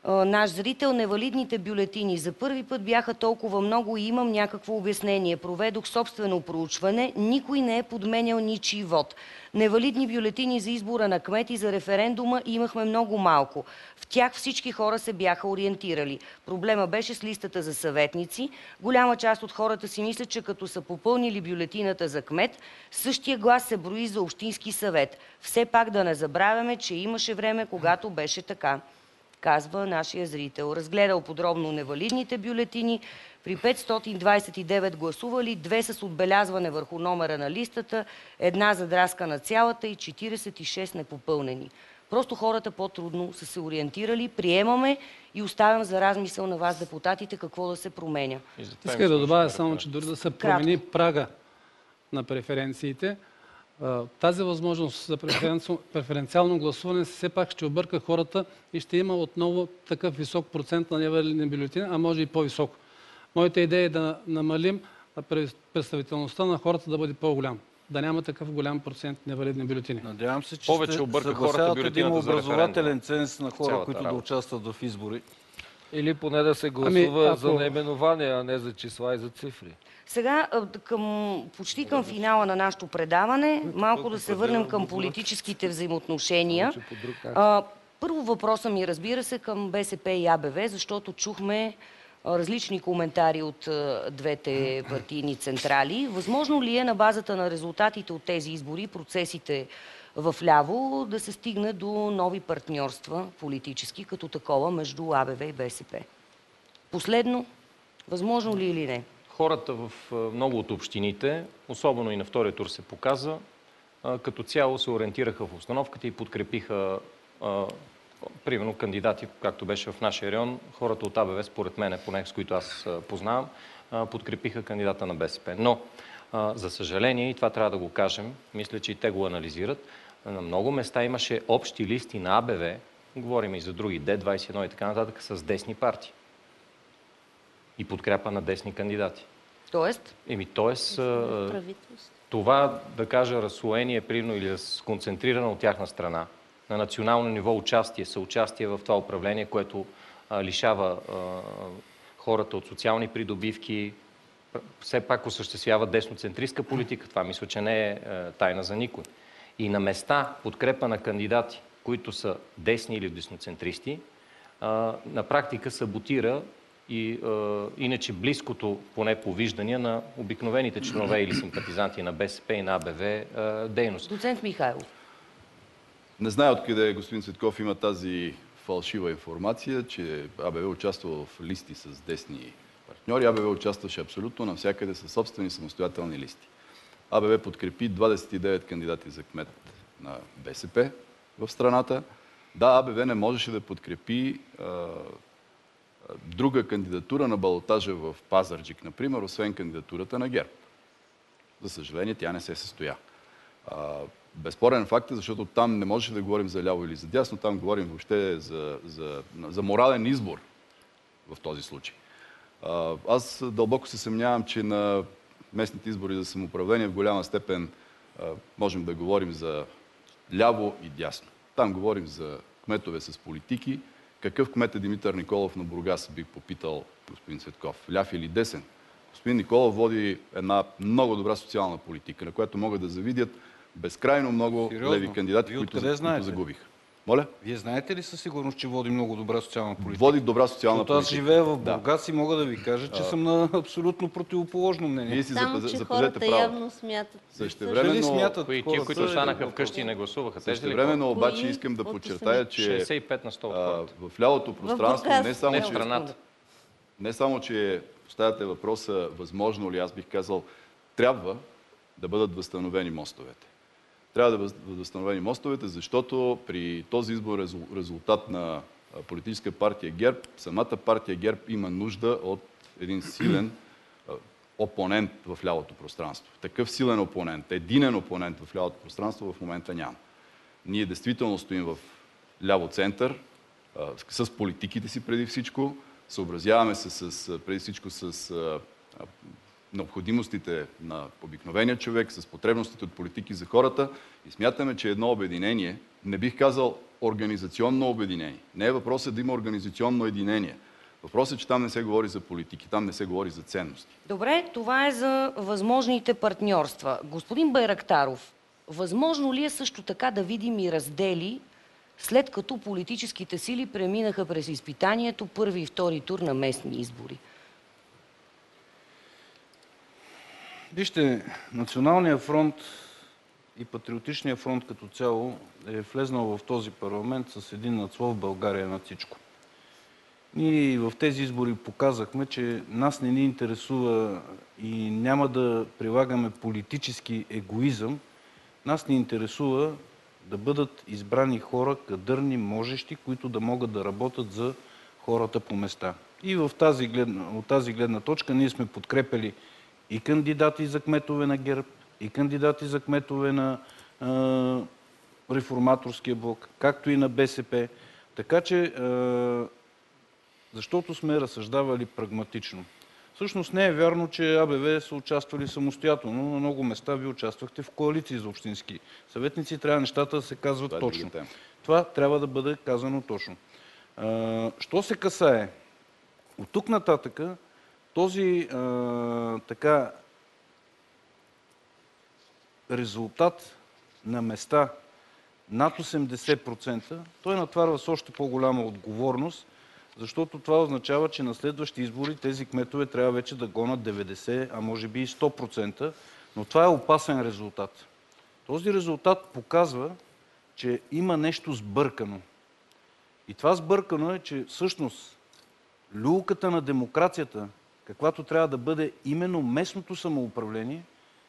наш зрител, невалидните бюлетини за първи път бяха толкова много и имам някакво обяснение. Проведох собствено проучване, никой не е подменял ничий вод. Невалидни бюлетини за избора на кмет и за референдума имахме много малко. В тях всички хора се бяха ориентирали. Проблема беше с листата за съветници. Голяма част от хората си мислят, че като са попълнили бюлетината за кмет, същия глас се брои за общински съвет. Все пак да не забравяме, че имаше време, когато беше така, казва нашия зрител. Разгледал подробно невалидните бюлетини. При петстотин двадесет и девет гласували, две с отбелязване върху номера на листата, една задраска на цялата и четиридесет и шест непопълнени. Просто хората по-трудно са се ориентирали. Приемаме и оставям за размисъл на вас, депутатите, какво да се променя. Искам да добавя само, че дори да се промени прага на преференциите, тази възможност за преференциално гласуване все пак ще обърка хората и ще има отново такъв висок процент на невалидни бюлетини, а може и по-висок. Моята идея е да намалим представителността на хората да бъде по-голям. Да няма такъв голям процент невалидни бюлетини. Надявам се, че повече обърка хората бюлетината за образователен ценз на хора, Цялата които работа. да участват в избори. Или поне да се гласува Ами, ако... за наименования, а не за числа и за цифри. Сега, към, почти към финала на нашето предаване, малко да се върнем към политическите взаимоотношения. А, първо въпроса ми, разбира се, към БСП и А Б В, защото чухме различни коментари от двете партийни централи. Възможно ли е на базата на резултатите от тези избори, процесите в ляво, да се стигне до нови партньорства политически, като такова между А Б В и Б С П? Последно, възможно ли или не? Хората в много от общините, особено и на втория тур се показа, като цяло се ориентираха в обстановката и подкрепиха примерно кандидати, както беше в нашия район. Хората от А Б В, според мен, поне с които аз познавам, подкрепиха кандидата на Б С П. Но, за съжаление, и това трябва да го кажем, мисля, че и те го анализират, на много места имаше общи листи на А Б В, говорим и за други, Д двадесет и едно и така нататък, с десни партии. И подкрепа на десни кандидати. Тоест? Еми, тоест, това, да кажа, разслоение, примерно, или сконцентрирано от тяхна страна, на национално ниво участие, съучастие в това управление, което а, лишава а, хората от социални придобивки, все пак осъществява десноцентристка политика. Това мисля, че не е, е тайна за никой. И на места подкрепа на кандидати, които са десни или десноцентристи, а, на практика саботира и а, иначе близкото, поне по виждания, на обикновените членове или симпатизанти на Б С П и на А Б В а, дейност. Доцент Михайлов. Не знае откъде господин Цветков има тази фалшива информация, че А Б В участва в листи с десни партньори. А Б В участваше абсолютно навсякъде със собствени самостоятелни листи. А Б В подкрепи двадесет и девет кандидати за кмет на Б С П в страната. Да, А Б В не можеше да подкрепи а, друга кандидатура на балотажа в Пазарджик, например, освен кандидатурата на ГЕРБ. За съжаление, тя не се състоя. А, безспорен факт е, защото там не можеше да говорим за ляво или за дясно, там говорим въобще за, за, за морален избор в този случай. А, аз дълбоко се съмнявам, че на местните избори за самоуправление в голяма степен а, можем да говорим за ляво и дясно. Там говорим за кметове с политики. Какъв кмет е Димитър Николов на Бургас, бих попитал господин Цветков. Ляв или десен? Господин Николов води една много добра социална политика, на която могат да завидят безкрайно много Сериозно? леви кандидати, Вие които, откъде знаете? които загубиха. Моля? Вие знаете ли със сигурност, че води много добра социална политика? Води добра социална Защото аз политика. живея в Да. Бургас и мога да ви кажа, че съм на абсолютно противоположно мнение. Вие си Само, запазе- че запазете хората право. явно смятат. Същевременно, Дали смятат Кои, хората, тия, които е останаха въпрос. вкъщи и не гласуваха, те ще ли същевременно обаче Кои искам да от подчертая, че шейсет и пет на сто от а, хората. в лявото пространство Бургас. не само, Не в че, страната. не само, че поставяте въпроса възможно ли, аз бих казал, трябва да бъдат възстановени мостовете. Трябва да бъдат възстановени мостовете, защото при този избор резул- резултат на а, политическа партия ГЕРБ, самата партия ГЕРБ има нужда от един силен а, опонент в лявото пространство. Такъв силен опонент, единен опонент в лявото пространство в момента няма. Ние действително стоим в ляво център, а, с политиките си преди всичко, съобразяваме се с, преди всичко с а, а, необходимостите на обикновения човек, с потребностите от политики за хората и смятаме, че едно обединение, не бих казал организационно обединение. Не е въпросът да има организационно единение. Въпросът е, че там не се говори за политики, там не се говори за ценности. Добре, това е за възможните партньорства. Господин Байрактаров, възможно ли е също така да видим и раздели, след като политическите сили преминаха през изпитанието първи и втори тур на местни избори? Вижте, Националният фронт и Патриотичният фронт като цяло е влезнал в този парламент с един надслов България над всичко. Ние в тези избори показахме, че нас не ни интересува и няма да прилагаме политически егоизъм. Нас ни интересува да бъдат избрани хора, кадърни, можещи, които да могат да работят за хората по места. И в тази гледна, от тази гледна точка ние сме подкрепили и кандидати за кметове на ГЕРБ, и кандидати за кметове на е, Реформаторския блок, както и на БСП. Така че, е, защото сме разсъждавали прагматично. Всъщност не е вярно, че А Б В са участвали самостоятелно. На много места ви участвахте в коалиции за общински съветници. Трябва нещата да се казват Това точно. Е Това трябва да бъде казано точно. А, що се касае? От тук нататъка този а, така резултат на места над осемдесет процента, той натварва с още по-голяма отговорност, защото това означава, че на следващи избори тези кметове трябва вече да гонят деветдесет, а може би и сто процента, но това е опасен резултат. Този резултат показва, че има нещо сбъркано. И това сбъркано е, че всъщност люлката на демокрацията, каквато трябва да бъде именно местното самоуправление,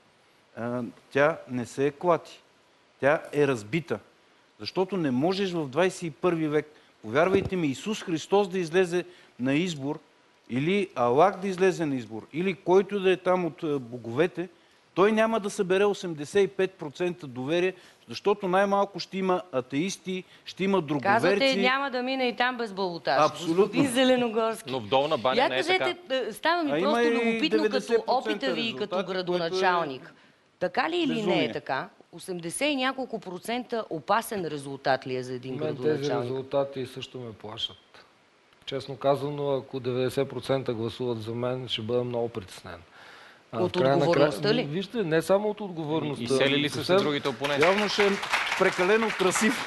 тя не се е клати. Тя е разбита. Защото не можеш в двадесет и първи век, повярвайте ми, Исус Христос да излезе на избор, или Аллах да излезе на избор, или който да е там от боговете, той няма да събере осемдесет и пет процента доверие, защото най-малко ще има атеисти, ще има друговерци. Казвате, няма да мине и там без балотаж. Абсолютно. Господин Зеленогорски. Но в Долна баня Я не е кажете, така. става ми А просто има и любопитно като опита ви резултати, като което е градоначалник. Така ли или не безумие. е така? осемдесет и няколко процента опасен резултат ли е за един Мен тези градоначалник? резултати също ме плашат. Честно казано, ако деветдесет процента гласуват за мен, ще бъда много притеснен. А, От в края на отговорността кра... ли? Вижте, не само от отговорността. И сели ли са се Съвсем- другите опоненти? Явно ще е прекалено красив.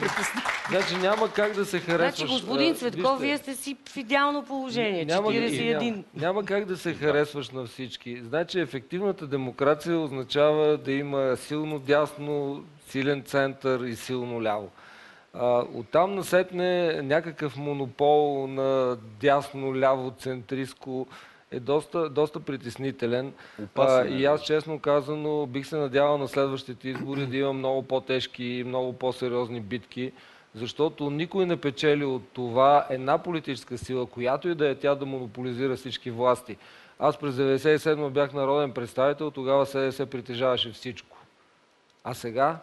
Значи няма как да се харесваш. Значи, господин а, Цветков, вижте, вие сте си в идеално положение. Няма, четиридесет и един. няма, няма как да се харесваш на всички. Значи ефективната демокрация означава да има силно дясно, силен център и силно ляво. А, оттам насетне някакъв монопол на дясно-ляво центристко е доста, доста притеснителен. А, и аз честно казано бих се надявал на следващите избори да има много по-тежки и много по-сериозни битки, защото никой не печели от това една политическа сила, която и да е тя, да монополизира всички власти. Аз през деветдесет и седма бях народен представител, тогава С Д С притежаваше всичко. А сега?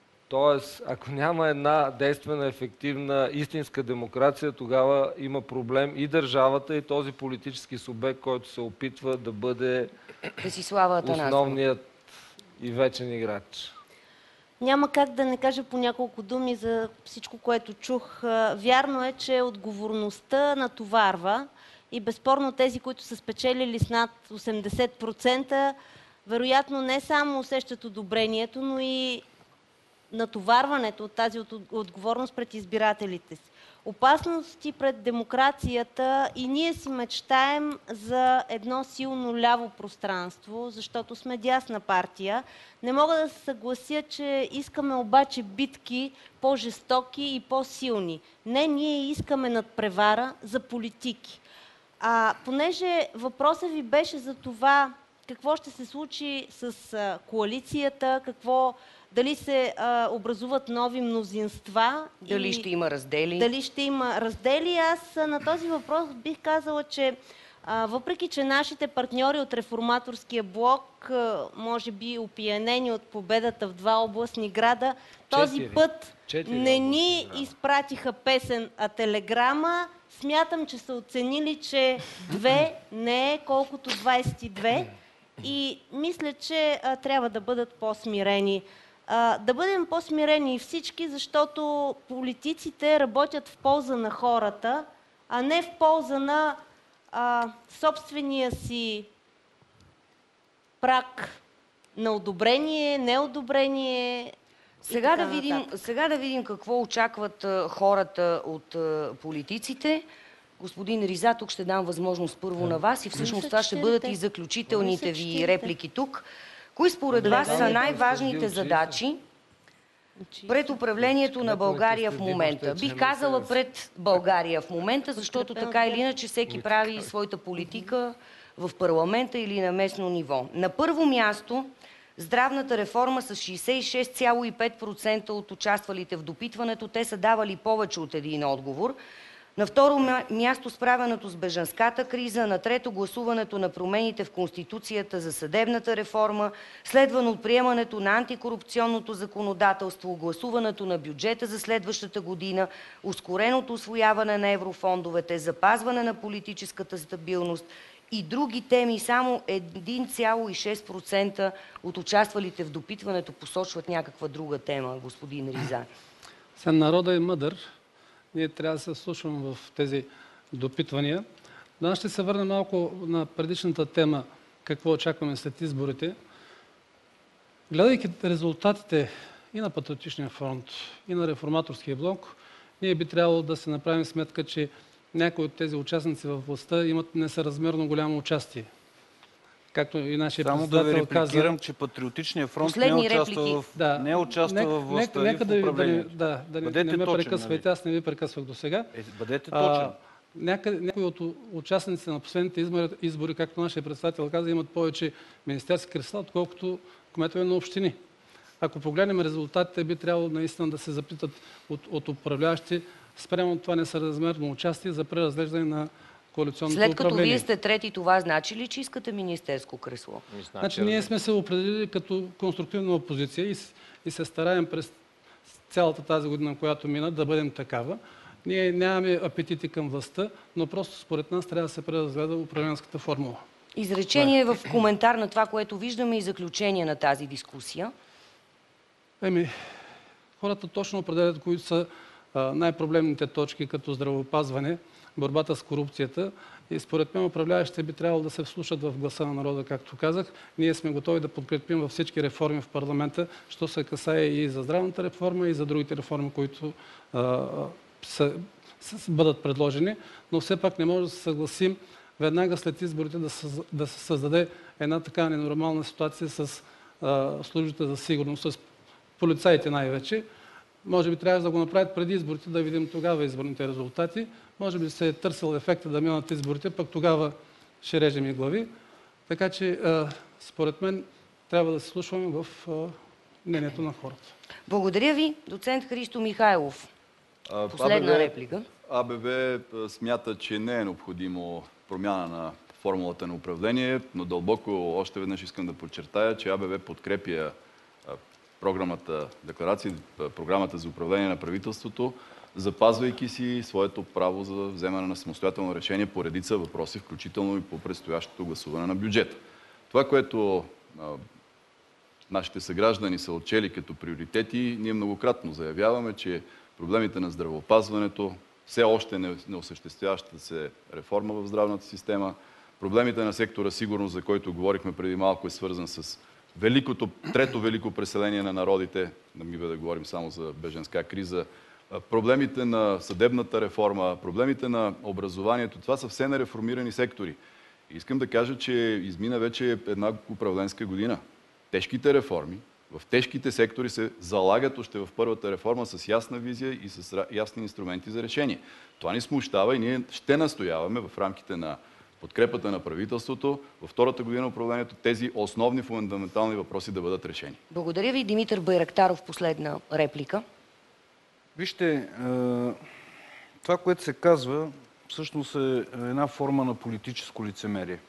Тоест, ако няма една действена, ефективна, истинска демокрация, тогава има проблем и държавата, и този политически субект, който се опитва да бъде Десислава Атанасова. основният и вечен играч. Няма как да не кажа по няколко думи за всичко, което чух. А, Вярно е, че отговорността натоварва и безспорно тези, които са спечелили с над осемдесет процента, вероятно не само усещат одобрението, но и натоварването от тази от- отговорност пред избирателите си. Опасности пред демокрацията и ние си мечтаем за едно силно ляво пространство, защото сме дясна партия. Не мога да се съглася, че искаме обаче битки по-жестоки и по-силни. Не, ние искаме надпревара за политики. А понеже въпросът ви беше за това какво ще се случи с а, коалицията, какво, дали се а, образуват нови мнозинства. Дали и ще има раздели? Дали ще има раздели. Аз а, на този въпрос бих казала, че а, въпреки, че нашите партньори от Реформаторския блок, а, може би опиянени от победата в два областни града, този Четири. път Четири не областни ни града. изпратиха песен, а телеграма. Смятам, че са оценили, че две не е колкото двадесет и две и мисля, че а, трябва да бъдат по-смирени. а, да бъдем по-смирени всички, защото политиците работят в полза на хората, а не в полза на а, собствения си праг на одобрение, неодобрение. Сега да, видим, сега да видим какво очакват а, хората от а, политиците. Господин Риза, тук ще дам възможност първо на вас и всъщност това ще бъдат и заключителните ви реплики тук. Кои според вас са най-важните задачи пред управлението на България в момента? Бих казала пред България в момента, защото така или иначе всеки прави своята политика в парламента или на местно ниво. На първо място, здравната реформа с шейсет и шест цяло и пет процента от участвалите в допитването. Те са давали повече от един отговор. На второ място справянето с бежанската криза, на трето гласуването на промените в Конституцията за съдебната реформа, следвано от приемането на антикорупционното законодателство, гласуването на бюджета за следващата година, ускореното усвояване на еврофондовете, запазване на политическата стабилност и други теми. Само един цяло и шест процента от участвалите в допитването посочват някаква друга тема, господин Риза. Сега народът е мъдър. Ние трябва да се слушаме в тези допитвания. Но аз ще се върна малко на предишната тема, какво очакваме след изборите. Гледайки резултатите и на Патриотичния фронт, и на Реформаторския блок, ние би трябвало да се направим сметка, че някои от тези участници в властта имат несъразмерно голямо участие. Както и нашия Само председател да ви репликирам, каза, че Патриотичния фронт не участва в, да, не участва нека, в властта нека, и в да, управлението. Да, да, да бъдете не ме точен, прекъсвайте, нали? аз не ви прекъсвах до сега. Е, бъдете точен. Някои от участниците на последните избори, избори, както нашия председател каза, имат повече министерски кресла, отколкото кметове на общини. Ако погледнем резултатите, би трябвало наистина да се запитат от, от управляващи спрямо това несъразмерно участие за преразглеждане на коалиционното управление. След като управление. вие сте трети, това значи ли, че искате министерско кресло? Значи ние сме се определили като конструктивна опозиция и, и се стараем през цялата тази година, която мина, да бъдем такава. Ние нямаме апетити към властта, но просто според нас трябва да се преразгледа управленската формула. Изречение в коментар на това, което виждаме и заключение на тази дискусия. Еми, хората точно определят кои са най-проблемните точки, като здравеопазване, борбата с корупцията. И според мен управляващите би трябвало да се вслушат в гласа на народа, както казах. Ние сме готови да подкрепим във всички реформи в парламента, що се касае и за здравната реформа, и за другите реформи, които а, са, са, бъдат предложени. Но все пак не може да се съгласим веднага след изборите да, съз, да се създаде една така ненормална ситуация с а, службите за сигурност, с полицаите най-вече. Може би трябва да го направят преди изборите, да видим тогава изборните резултати. Може би се е търсил ефекта да минат изборите, пък тогава ще режем и глави. Така че, според мен, трябва да се слушваме в мнението на хората. Благодаря ви, доцент Христо Михайлов. Последна АБВ, реплика. АБВ смята, че не е необходимо промяна на формулата на управление, но дълбоко още веднъж искам да подчертая, че АБВ подкрепя програмата, декларация, програмата за управление на правителството, запазвайки си своето право за вземане на самостоятелно решение по редица въпроси, включително и по предстоящото гласуване на бюджета. Това, което а, нашите съграждани са отчели като приоритети, ние многократно заявяваме, че проблемите на здравеопазването, все още не, не осъществяващата се реформа в здравната система, проблемите на сектора сигурност, за който говорихме преди малко, е свързан с великото, трето велико преселение на народите, да ми да говорим само за беженска криза, проблемите на съдебната реформа, проблемите на образованието, това са все нереформирани сектори. И искам да кажа, че измина вече една управленска година. Тежките реформи в тежките сектори се залагат още в първата реформа с ясна визия и с ясни инструменти за решение. Това ни смущава и ние ще настояваме в рамките на подкрепата на правителството във втората година управлението тези основни фундаментални въпроси да бъдат решени. Благодаря ви, Димитър Байрактаров, последна реплика. Вижте, това, което се казва, всъщност е една форма на политическо лицемерие.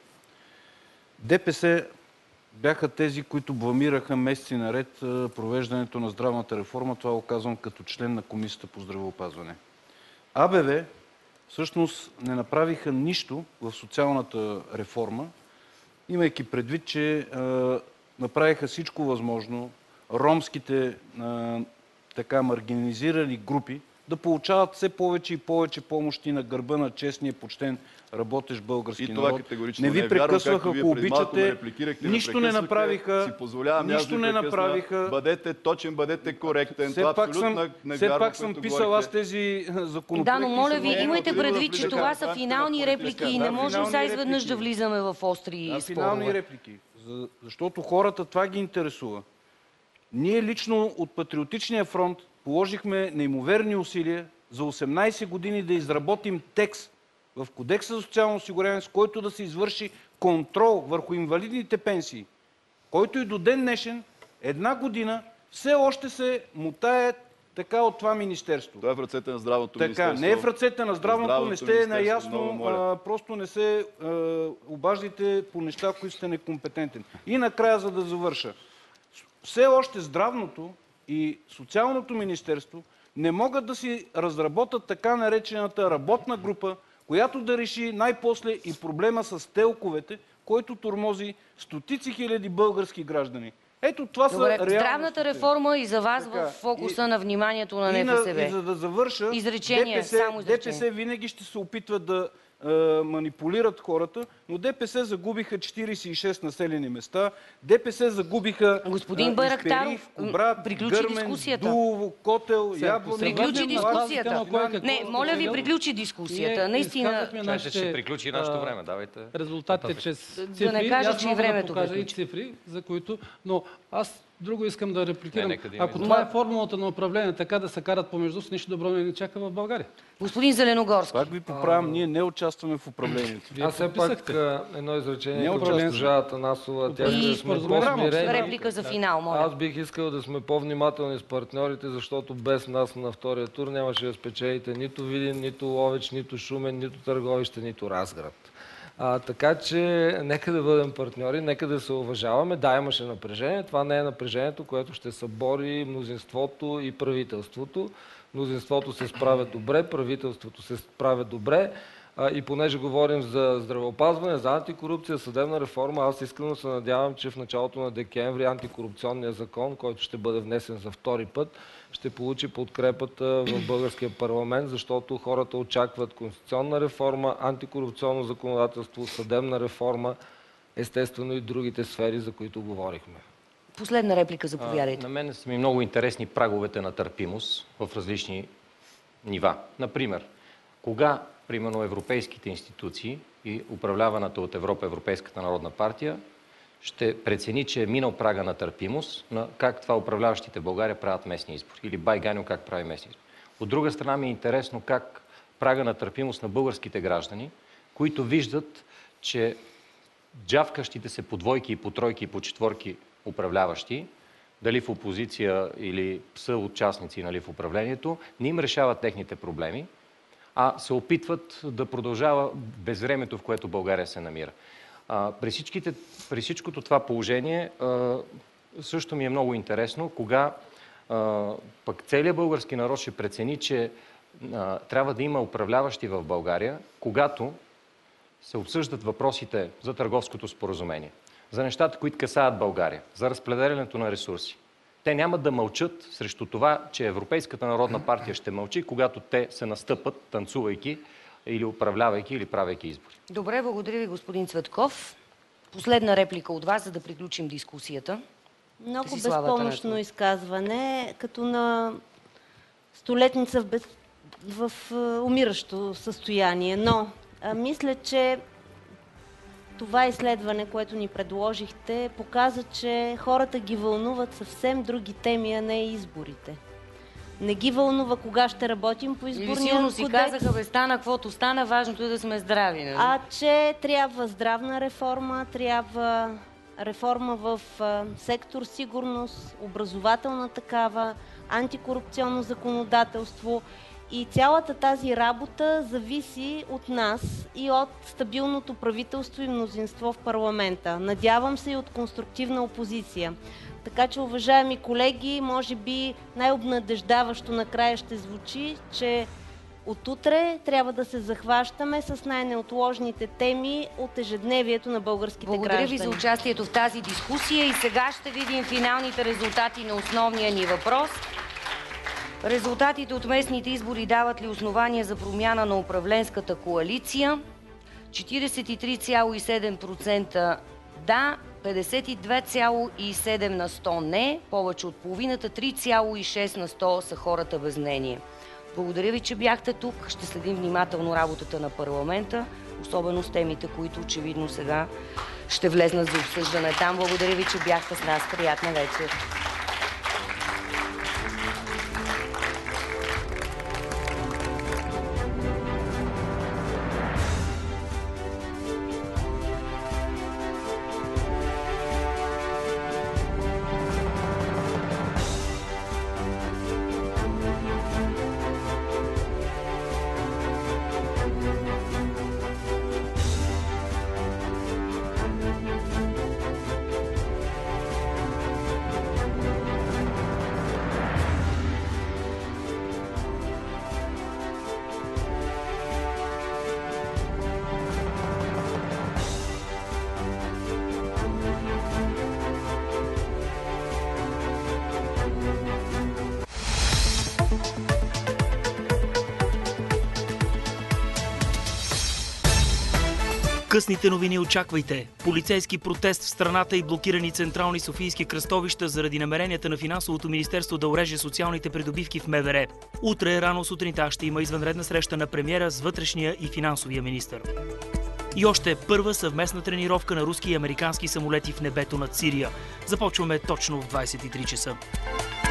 ДПС бяха тези, които бламираха месеци наред провеждането на здравната реформа. Това го казвам като член на Комисията по здравеопазване. АБВ всъщност не направиха нищо в социалната реформа, имайки предвид, че направиха всичко възможно ромските а, така маргинализирани групи да получават все повече и повече помощи на гърба на честния, почтен, работещ български и народ. това категорично не ви не е вярно, прекъсвах, както вие ако преди малко ме обичате. репликирахте, Нищо ме не направиха. Си позволявам нищо аз не ви прекъсна. направиха. Бъдете точен, бъдете коректен. Все Това пак абсолютно съм, не все вярно, пак съм което писал говорите. аз тези законопроекти. Да, но моля ви, не е имайте необходимо да предвид, че влизате това в са рамките финални на реплики и Да, не може финални сега изведнъж реплики. да влизаме в остри Да, спорове. финални реплики. За, защото хората това ги интересува. Ние лично от Патриотичния фронт положихме неимоверни усилия за осемнайсет години да изработим текст в Кодекса за социално осигуряване, с който да се извърши контрол върху инвалидните пенсии, който и до ден днешен, една година, все още се мутае така от това министерство. Това е в ръцете на здравното Така, министерство. не е в ръцете на здравното, Здравното не сте министерство, наясно, много моля. а, просто не се а, обаждайте по неща, които сте некомпетентен. И накрая, за да завърша. Все още здравното и социалното министерство не могат да си разработят така наречената работна група, която да реши най-после и проблема с телковете, който тормози стотици хиляди български граждани. Ето това Добре, са реалностите. здравната реформа и за вас Така, в фокуса и- на вниманието на И, на, и НФСБ. за да завърша, Изречение, ДПС, само изречение. ДПС винаги ще се опитват да е, манипулират хората, но ДПС загубиха четирийсет и шест населени места, ДПС загубиха Господин е, Байрактаров, Исперих, Кубрат, приключи Гърмен, дискусията. Дулово, Котел, Сега, Яблони. Приключи Върнем на дискусията. базата на кой какво Не, моля ви, споделя. приключи дискусията. Ние Наистина, изказахме Чайте, нашите, ще приключи нашето а, време. Давайте. резултатите чрез цифри. не кажа, Аз че и мога времето да покажа и приключи. цифри, за които... Но аз друго искам да репликирам. Не, нека да има Ако и- това е формулата на управление, така да се карат помежду си, нищо добро не ни чака в България. господин Зеленогорски. Пак ви поправям, ние не участваме в управлението. Вие Аз все пак подписахте. а, едно изречение Не към управленски. госпожа Атанасова. Тя И ще сме споразумение. по-смирени. Реплика за финал, моля. Аз бих искал да сме по-внимателни с партньорите, защото без нас на втория тур нямаше да спечелите нито Видин, нито Ловеч, нито Шумен, нито Търговище, нито Разград. А, така че нека да бъдем партньори, нека да се уважаваме. Да, имаше напрежение. Това не е напрежението, което ще събори мнозинството и правителството. Мнозинството се справя добре, правителството се справя добре. А, и понеже говорим за здравеопазване, за антикорупция, съдебна реформа, аз искрено се надявам, че в началото на декември антикорупционният закон, който ще бъде внесен за втори път, ще получи подкрепата в българския парламент, защото хората очакват конституционна реформа, антикорупционно законодателство, съдебна реформа, естествено и другите сфери, за които говорихме. Последна реплика, заповядайте. На мен са ми много интересни праговете на търпимост в различни нива. Например, кога, примерно, европейските институции и управляваната от Европа Европейската народна партия ще прецени, че е минал прага на търпимост на как това управляващите в България правят местни избори. Или Байганю как прави местни избори. От друга страна ми е интересно как прага на търпимост на българските граждани, които виждат, че джавкащите се по двойки и по тройки и по четворки управляващи, дали в опозиция или са участници, нали, в управлението, не им решават техните проблеми, а се опитват да продължава безвремето, в което България се намира. А, при, всичките, при всичкото това положение а, също ми е много интересно, кога а, пък целият български народ ще прецени, че а, трябва да има управляващи в България, когато се обсъждат въпросите за търговското споразумение, за нещата, които касаят България, за разпределянето на ресурси. Те няма да мълчат срещу това, че Европейската народна партия ще мълчи, когато те се настъпат, танцувайки или управлявайки, или правейки избори. Добре, благодаря ви, господин Цветков. Последна реплика от вас, за да приключим дискусията. Много Десислава безпомощно Атанасова. изказване, като на столетница в, без... в е, умиращо състояние. Но а, мисля, че това изследване, което ни предложихте, показа, че хората ги вълнуват съвсем други теми, а не изборите. Не ги вълнува кога ще работим по изборния Или силно си кодекс, казаха, бе, стана, каквото стана, важното е да сме здрави. Нали? а че трябва здравна реформа, трябва реформа в а, сектор сигурност, образователна такава, антикорупционно законодателство. И цялата тази работа зависи от нас и от стабилното правителство и мнозинство в парламента. Надявам се и от конструктивна опозиция. Така че, уважаеми колеги, може би най-обнадеждаващо накрая ще звучи, че От утре трябва да се захващаме с най-неотложните теми от ежедневието на българските Благодаря граждани. ви за участието в тази дискусия и сега ще видим финалните резултати на основния ни въпрос. Резултатите от местните избори дават ли основания за промяна на управленската коалиция? четиридесет и три цяло и седем процента да, петдесет и две цяло и седем на сто не, повече от половината, три цяло и шест на сто са хората без мнение. Благодаря ви, че бяхте тук. Ще следим внимателно работата на парламента, особено с темите, които очевидно сега ще влезнат за обсъждане там. Благодаря ви, че бяхте с нас. Приятна вечер. Късните новини очаквайте. Полицейски протест в страната и блокирани централни софийски кръстовища заради намеренията на Финансовото министерство да уреже социалните придобивки в МВР. Утре рано сутринта ще има извънредна среща на премиера с вътрешния и финансовия министър. И още първа съвместна тренировка на руски и американски самолети в небето над Сирия. Започваме точно в двадесет и три часа.